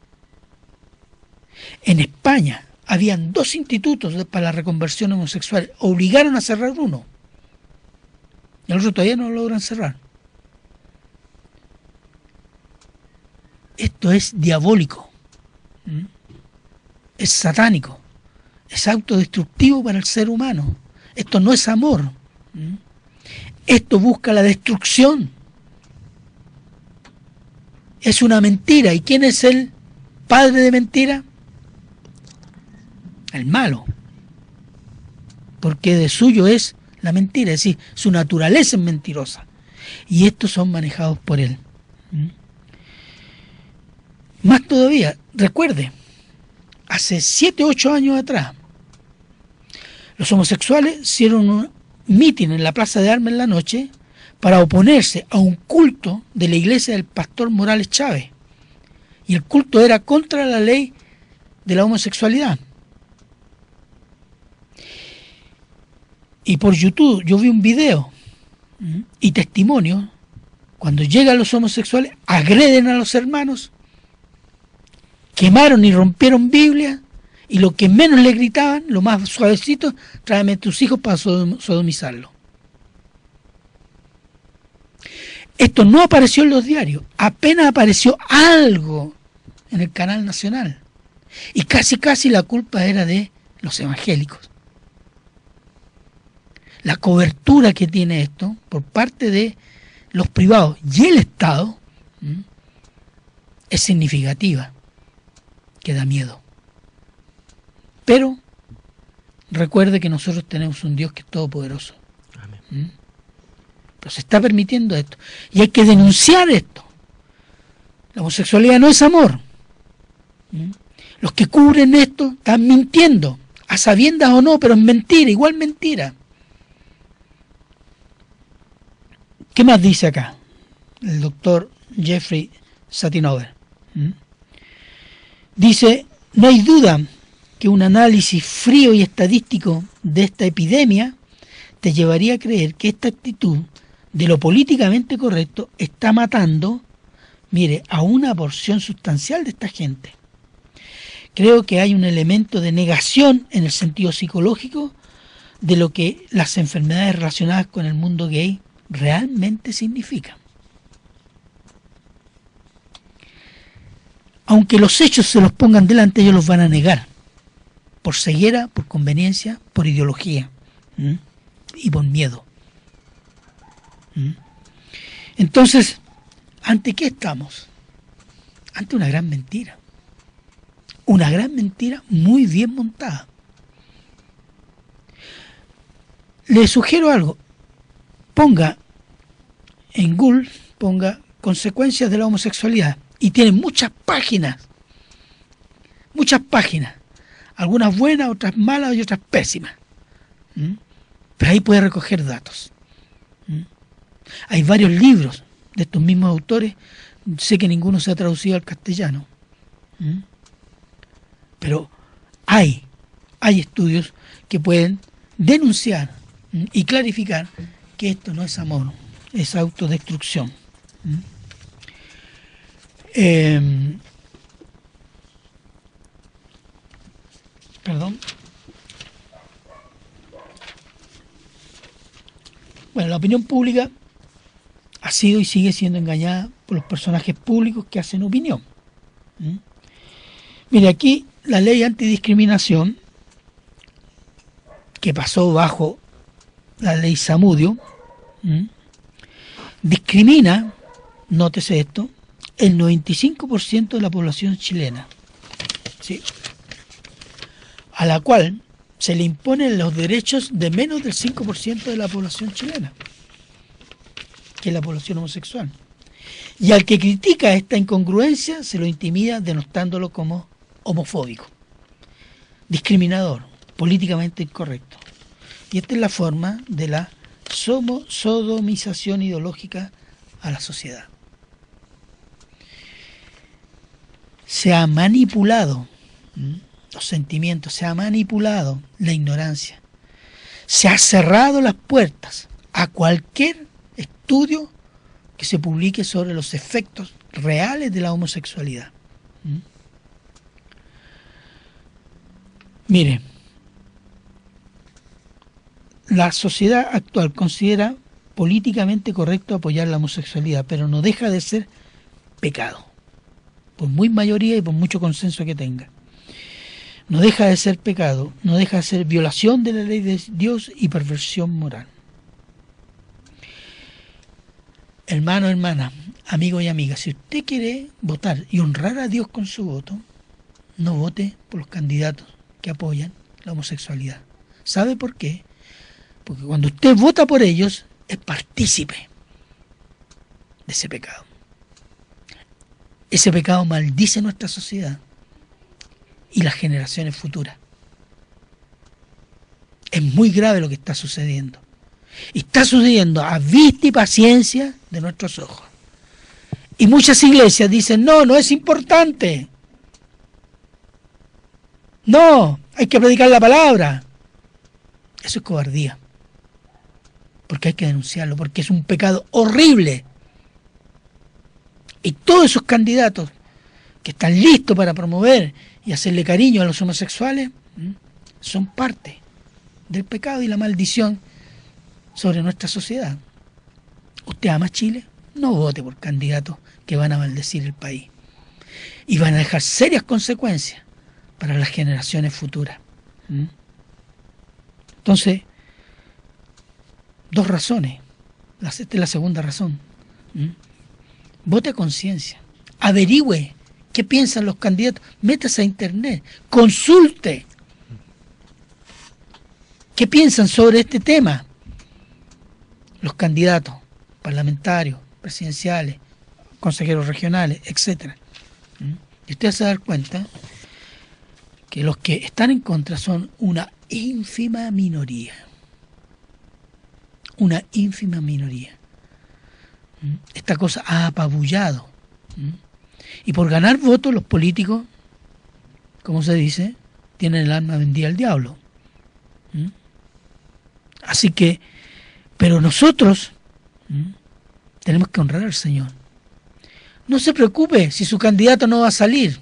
En España habían 2 institutos para la reconversión homosexual. Obligaron a cerrar uno. Y el otro todavía no lo logran cerrar. Esto es diabólico. Es satánico. Es autodestructivo para el ser humano. Esto no es amor. Esto busca la destrucción. Es una mentira. ¿Y quién es el padre de mentira? El malo. Porque de suyo es la mentira. Es decir, su naturaleza es mentirosa. Y estos son manejados por él. Más todavía, recuerde, hace 7 u 8 años atrás, los homosexuales hicieron un mitin en la Plaza de Armas en la noche para oponerse a un culto de la iglesia del pastor Morales Chávez. Y el culto era contra la ley de la homosexualidad. Y por YouTube yo vi un video y testimonios, cuando llegan los homosexuales, agreden a los hermanos, quemaron y rompieron Biblia, y lo que menos le gritaban, lo más suavecito, tráeme a tus hijos para sodomizarlos. Esto no apareció en los diarios, apenas apareció algo en el canal nacional. Y casi la culpa era de los evangélicos. La cobertura que tiene esto por parte de los privados y el Estado es significativa, que da miedo. Pero recuerde que nosotros tenemos un Dios que es todopoderoso. Amén. Pero se está permitiendo esto. Y hay que denunciar esto. La homosexualidad no es amor. Los que cubren esto están mintiendo, a sabiendas o no, pero es mentira, igual mentira. ¿Qué más dice acá el doctor Jeffrey Satinover? Dice, no hay duda que un análisis frío y estadístico de esta epidemia te llevaría a creer que esta actitud de lo políticamente correcto está matando, mire, a una porción sustancial de esta gente. Creo que hay un elemento de negación en el sentido psicológico de lo que las enfermedades relacionadas con el mundo gay realmente significan. Aunque los hechos se los pongan delante, ellos los van a negar. Por ceguera, por conveniencia, por ideología y por miedo. Entonces, ¿ante qué estamos? Ante una gran mentira. Una gran mentira muy bien montada. Le sugiero algo. Ponga en Google, ponga consecuencias de la homosexualidad. Y tiene muchas páginas. Muchas páginas. Algunas buenas, otras malas y otras pésimas. Pero ahí puede recoger datos. Hay varios libros de estos mismos autores. Sé que ninguno se ha traducido al castellano. Pero hay estudios que pueden denunciar y clarificar que esto no es amor, es autodestrucción. Perdón. Bueno, la opinión pública ha sido y sigue siendo engañada por los personajes públicos que hacen opinión. Mire, aquí la ley antidiscriminación, que pasó bajo la ley Zamudio, discrimina, nótese esto, el 95% de la población chilena, ¿sí?, a la cual se le imponen los derechos de menos del 5% de la población chilena, que es la población homosexual. Y al que critica esta incongruencia se lo intimida denostándolo como homofóbico, discriminador, políticamente incorrecto. Y esta es la forma de la sodomización ideológica a la sociedad. Se ha manipulado los sentimientos, se ha manipulado la ignorancia, se ha cerrado las puertas a cualquier estudio que se publique sobre los efectos reales de la homosexualidad. Mire, la sociedad actual considera políticamente correcto apoyar la homosexualidad, pero no deja de ser pecado, por muy mayoría y por mucho consenso que tenga. No deja de ser pecado, no deja de ser violación de la ley de Dios y perversión moral. Hermano, hermana, amigo y amiga, si usted quiere votar y honrar a Dios con su voto, no vote por los candidatos que apoyan la homosexualidad. ¿Sabe por qué? Porque cuando usted vota por ellos, es partícipe de ese pecado. Ese pecado maldice nuestra sociedad y las generaciones futuras. Es muy grave lo que está sucediendo. Y está sucediendo a vista y paciencia de nuestros ojos. Y muchas iglesias dicen, no, no es importante. No, hay que predicar la palabra. Eso es cobardía. Porque hay que denunciarlo, porque es un pecado horrible. Y todos esos candidatos que están listos para promover y hacerle cariño a los homosexuales son parte del pecado y la maldición sobre nuestra sociedad. ¿Usted ama Chile? No vote por candidatos que van a maldecir el país y van a dejar serias consecuencias para las generaciones futuras. Entonces, dos razones. Esta es la segunda razón. Vote a conciencia. Averigüe qué piensan los candidatos. Métase a internet. Consulte. ¿Qué piensan sobre este tema los candidatos parlamentarios, presidenciales, consejeros regionales, etcétera? Y usted se va a dar cuenta que los que están en contra son una ínfima minoría. Una ínfima minoría. Esta cosa ha apabullado. Y por ganar votos los políticos, como se dice, tienen el alma vendida al diablo. Así que, pero nosotros tenemos que honrar al Señor. No se preocupe si su candidato no va a salir,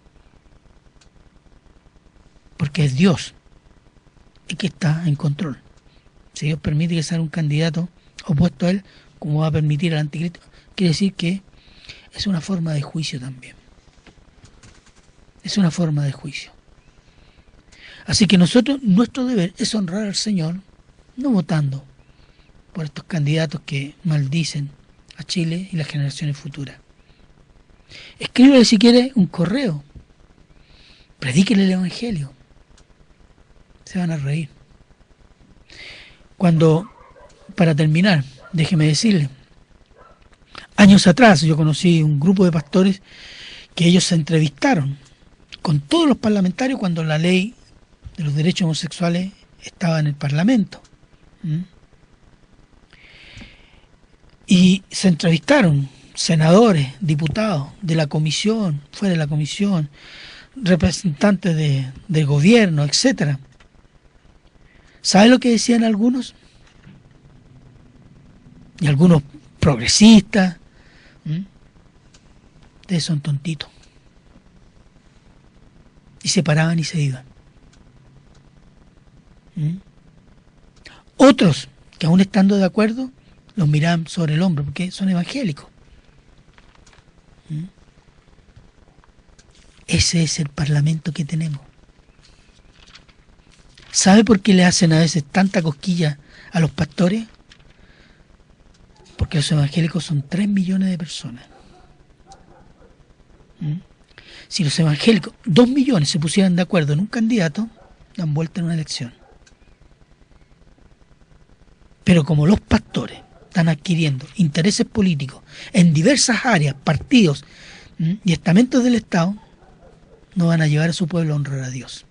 porque es Dios el que está en control. Si Dios permite que salga un candidato opuesto a él, como va a permitir al anticristo, quiere decir que es una forma de juicio también. Es una forma de juicio. Así que nosotros, nuestro deber es honrar al Señor, no votando por estos candidatos que maldicen a Chile y las generaciones futuras. Escríbele si quiere un correo. Predíquele el Evangelio. Se van a reír. Cuando, para terminar, déjeme decirle, años atrás yo conocí un grupo de pastores que ellos se entrevistaron con todos los parlamentarios cuando la ley de los derechos homosexuales estaba en el Parlamento. Y se entrevistaron senadores, diputados de la comisión, fuera de la comisión, representantes del gobierno, etcétera. ¿Sabe lo que decían algunos? Y algunos progresistas. Ustedes son tontitos. Y se paraban y se iban. Otros, que aún estando de acuerdo, los miraban sobre el hombro, porque son evangélicos. Ese es el parlamento que tenemos. ¿Sabe por qué le hacen a veces tanta cosquilla a los pastores? Porque los evangélicos son 3 millones de personas. Si los evangélicos, 2 millones, se pusieran de acuerdo en un candidato, dan vuelta en una elección. Pero como los pastores están adquiriendo intereses políticos en diversas áreas, partidos y estamentos del Estado, no van a llevar a su pueblo a honrar a Dios.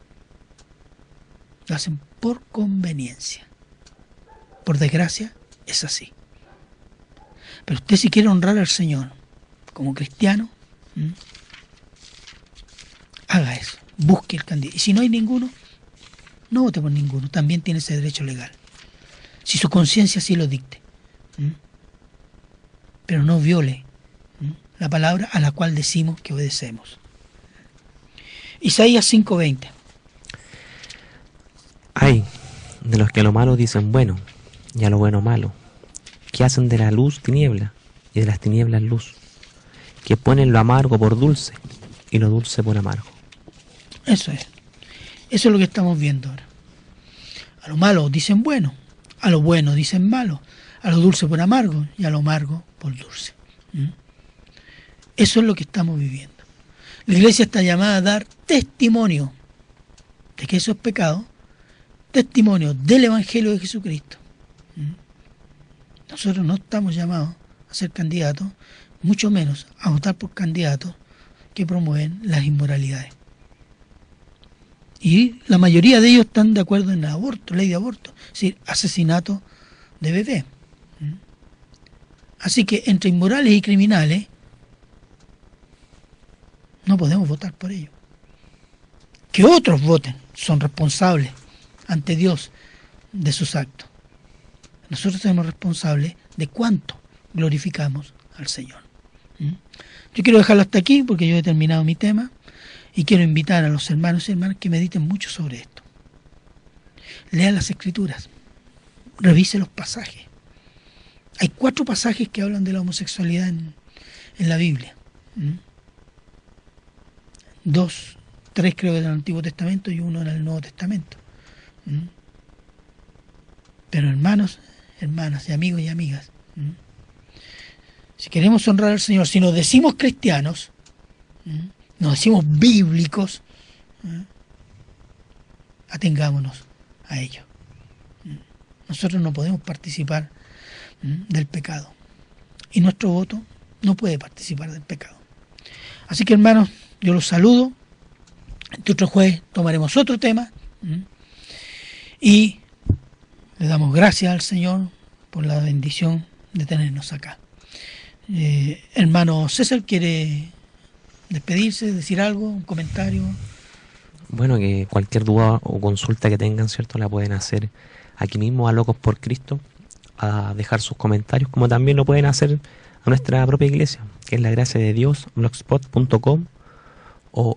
Lo hacen por conveniencia. Por desgracia, es así. Pero usted, si quiere honrar al Señor como cristiano, haga eso. Busque el candidato. Y si no hay ninguno, no vote por ninguno. También tiene ese derecho legal. Si su conciencia así lo dicte. Pero no viole la palabra a la cual decimos que obedecemos. Isaías 5:20. Ay de los que a lo malo dicen bueno y a lo bueno malo, que hacen de la luz tiniebla y de las tinieblas luz, que ponen lo amargo por dulce y lo dulce por amargo. Eso es lo que estamos viendo ahora. A lo malo dicen bueno, a lo bueno dicen malo, a lo dulce por amargo y a lo amargo por dulce. Eso es lo que estamos viviendo. La iglesia está llamada a dar testimonio de que eso es pecado, testimonio del Evangelio de Jesucristo. Nosotros no estamos llamados a ser candidatos, mucho menos a votar por candidatos que promueven las inmoralidades. Y la mayoría de ellos están de acuerdo en el aborto, ley de aborto, es decir, asesinato de bebé. Así que entre inmorales y criminales no podemos votar por ellos. Que otros voten, son responsables ante Dios de sus actos. Nosotros somos responsables de cuánto glorificamos al Señor. Yo quiero dejarlo hasta aquí porque yo he terminado mi tema y quiero invitar a los hermanos y hermanas que mediten mucho sobre esto. Lean las Escrituras, revise los pasajes. Hay 4 pasajes que hablan de la homosexualidad en la Biblia. 2, 3 creo que en el Antiguo Testamento y 1 en el Nuevo Testamento. Pero hermanos, hermanas y amigos y amigas, si queremos honrar al Señor, si nos decimos cristianos, nos decimos bíblicos, atengámonos a ello. Nosotros no podemos participar del pecado y nuestro voto no puede participar del pecado. Así que hermanos, yo los saludo. Este otro jueves tomaremos otro tema y le damos gracias al Señor por la bendición de tenernos acá. Hermano César, ¿quiere despedirse, decir algo, un comentario? Bueno, que cualquier duda o consulta que tengan, ¿cierto? La pueden hacer aquí mismo a Locos por Cristo, a dejar sus comentarios, como también lo pueden hacer a nuestra propia iglesia, que es la gracia de Dios, blogspot.com o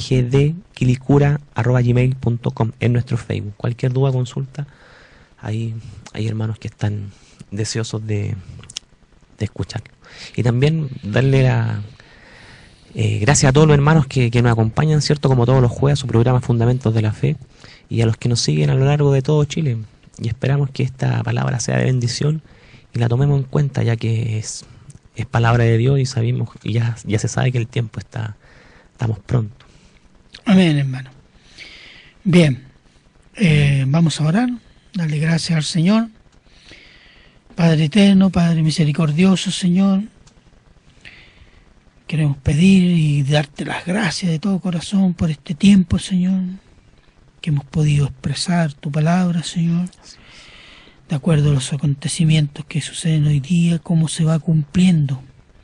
ibgdquilicura@gmail.com en nuestro Facebook. Cualquier duda, consulta, hay hermanos que están deseosos de escucharlo. Y también darle la gracias a todos los hermanos que nos acompañan, ¿cierto? Como todos los jueves, a su programa Fundamentos de la Fe, y a los que nos siguen a lo largo de todo Chile. Y esperamos que esta palabra sea de bendición y la tomemos en cuenta, ya que es palabra de Dios y sabemos, y ya se sabe que el tiempo estamos pronto. Amén, hermano. Bien, vamos a orar, darle gracias al Señor. Padre eterno, Padre misericordioso, Señor, queremos pedir y darte las gracias de todo corazón por este tiempo, Señor, que hemos podido expresar tu palabra, Señor, de acuerdo a los acontecimientos que suceden hoy día, cómo se va cumpliendo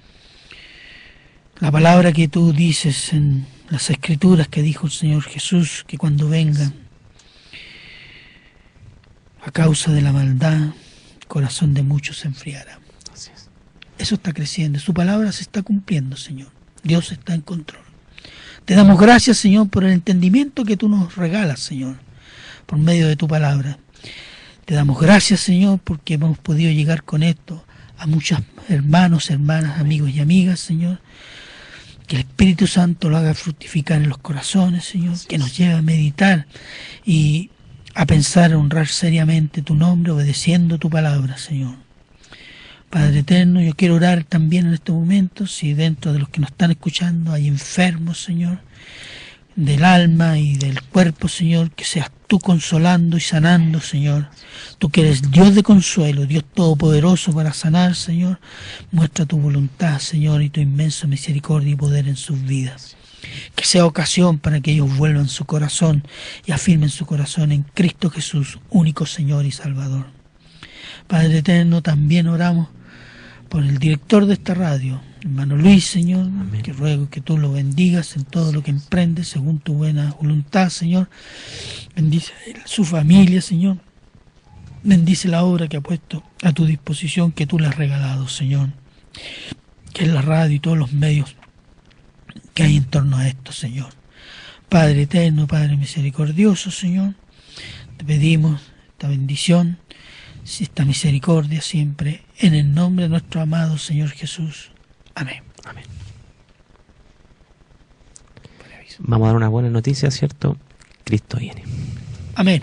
la palabra que tú dices en las Escrituras, que dijo el Señor Jesús, que cuando venga, a causa de la maldad, el corazón de muchos se enfriará. Eso está creciendo, su palabra se está cumpliendo, Señor. Dios está en control. Te damos gracias, Señor, por el entendimiento que tú nos regalas, Señor, por medio de tu palabra. Te damos gracias, Señor, porque hemos podido llegar con esto a muchos hermanos, hermanas, amigos y amigas, Señor. Que el Espíritu Santo lo haga fructificar en los corazones, Señor, que nos lleve a meditar y a pensar, a honrar seriamente tu nombre, obedeciendo tu palabra, Señor. Padre eterno, yo quiero orar también en este momento, si dentro de los que nos están escuchando hay enfermos, Señor, del alma y del cuerpo, Señor, que seas tú consolando y sanando, Señor. Tú que eres Dios de consuelo, Dios todopoderoso para sanar, Señor. Muestra tu voluntad, Señor, y tu inmensa misericordia y poder en sus vidas. Que sea ocasión para que ellos vuelvan su corazón y afirmen su corazón en Cristo Jesús, único Señor y Salvador. Padre eterno, también oramos por el director de esta radio, hermano Luis, Señor. Amén. Que ruego que tú lo bendigas en todo lo que emprende según tu buena voluntad, Señor. Bendice su familia, Señor. Bendice la obra que ha puesto a tu disposición, que tú le has regalado, Señor. Que es la radio y todos los medios que hay en torno a esto, Señor. Padre eterno, Padre misericordioso, Señor, te pedimos esta bendición, esta misericordia siempre, en el nombre de nuestro amado Señor Jesús. Amén. Amén. Vamos a dar una buena noticia, ¿cierto? Cristo viene. Amén.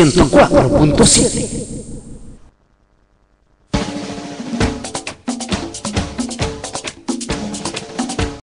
104.7.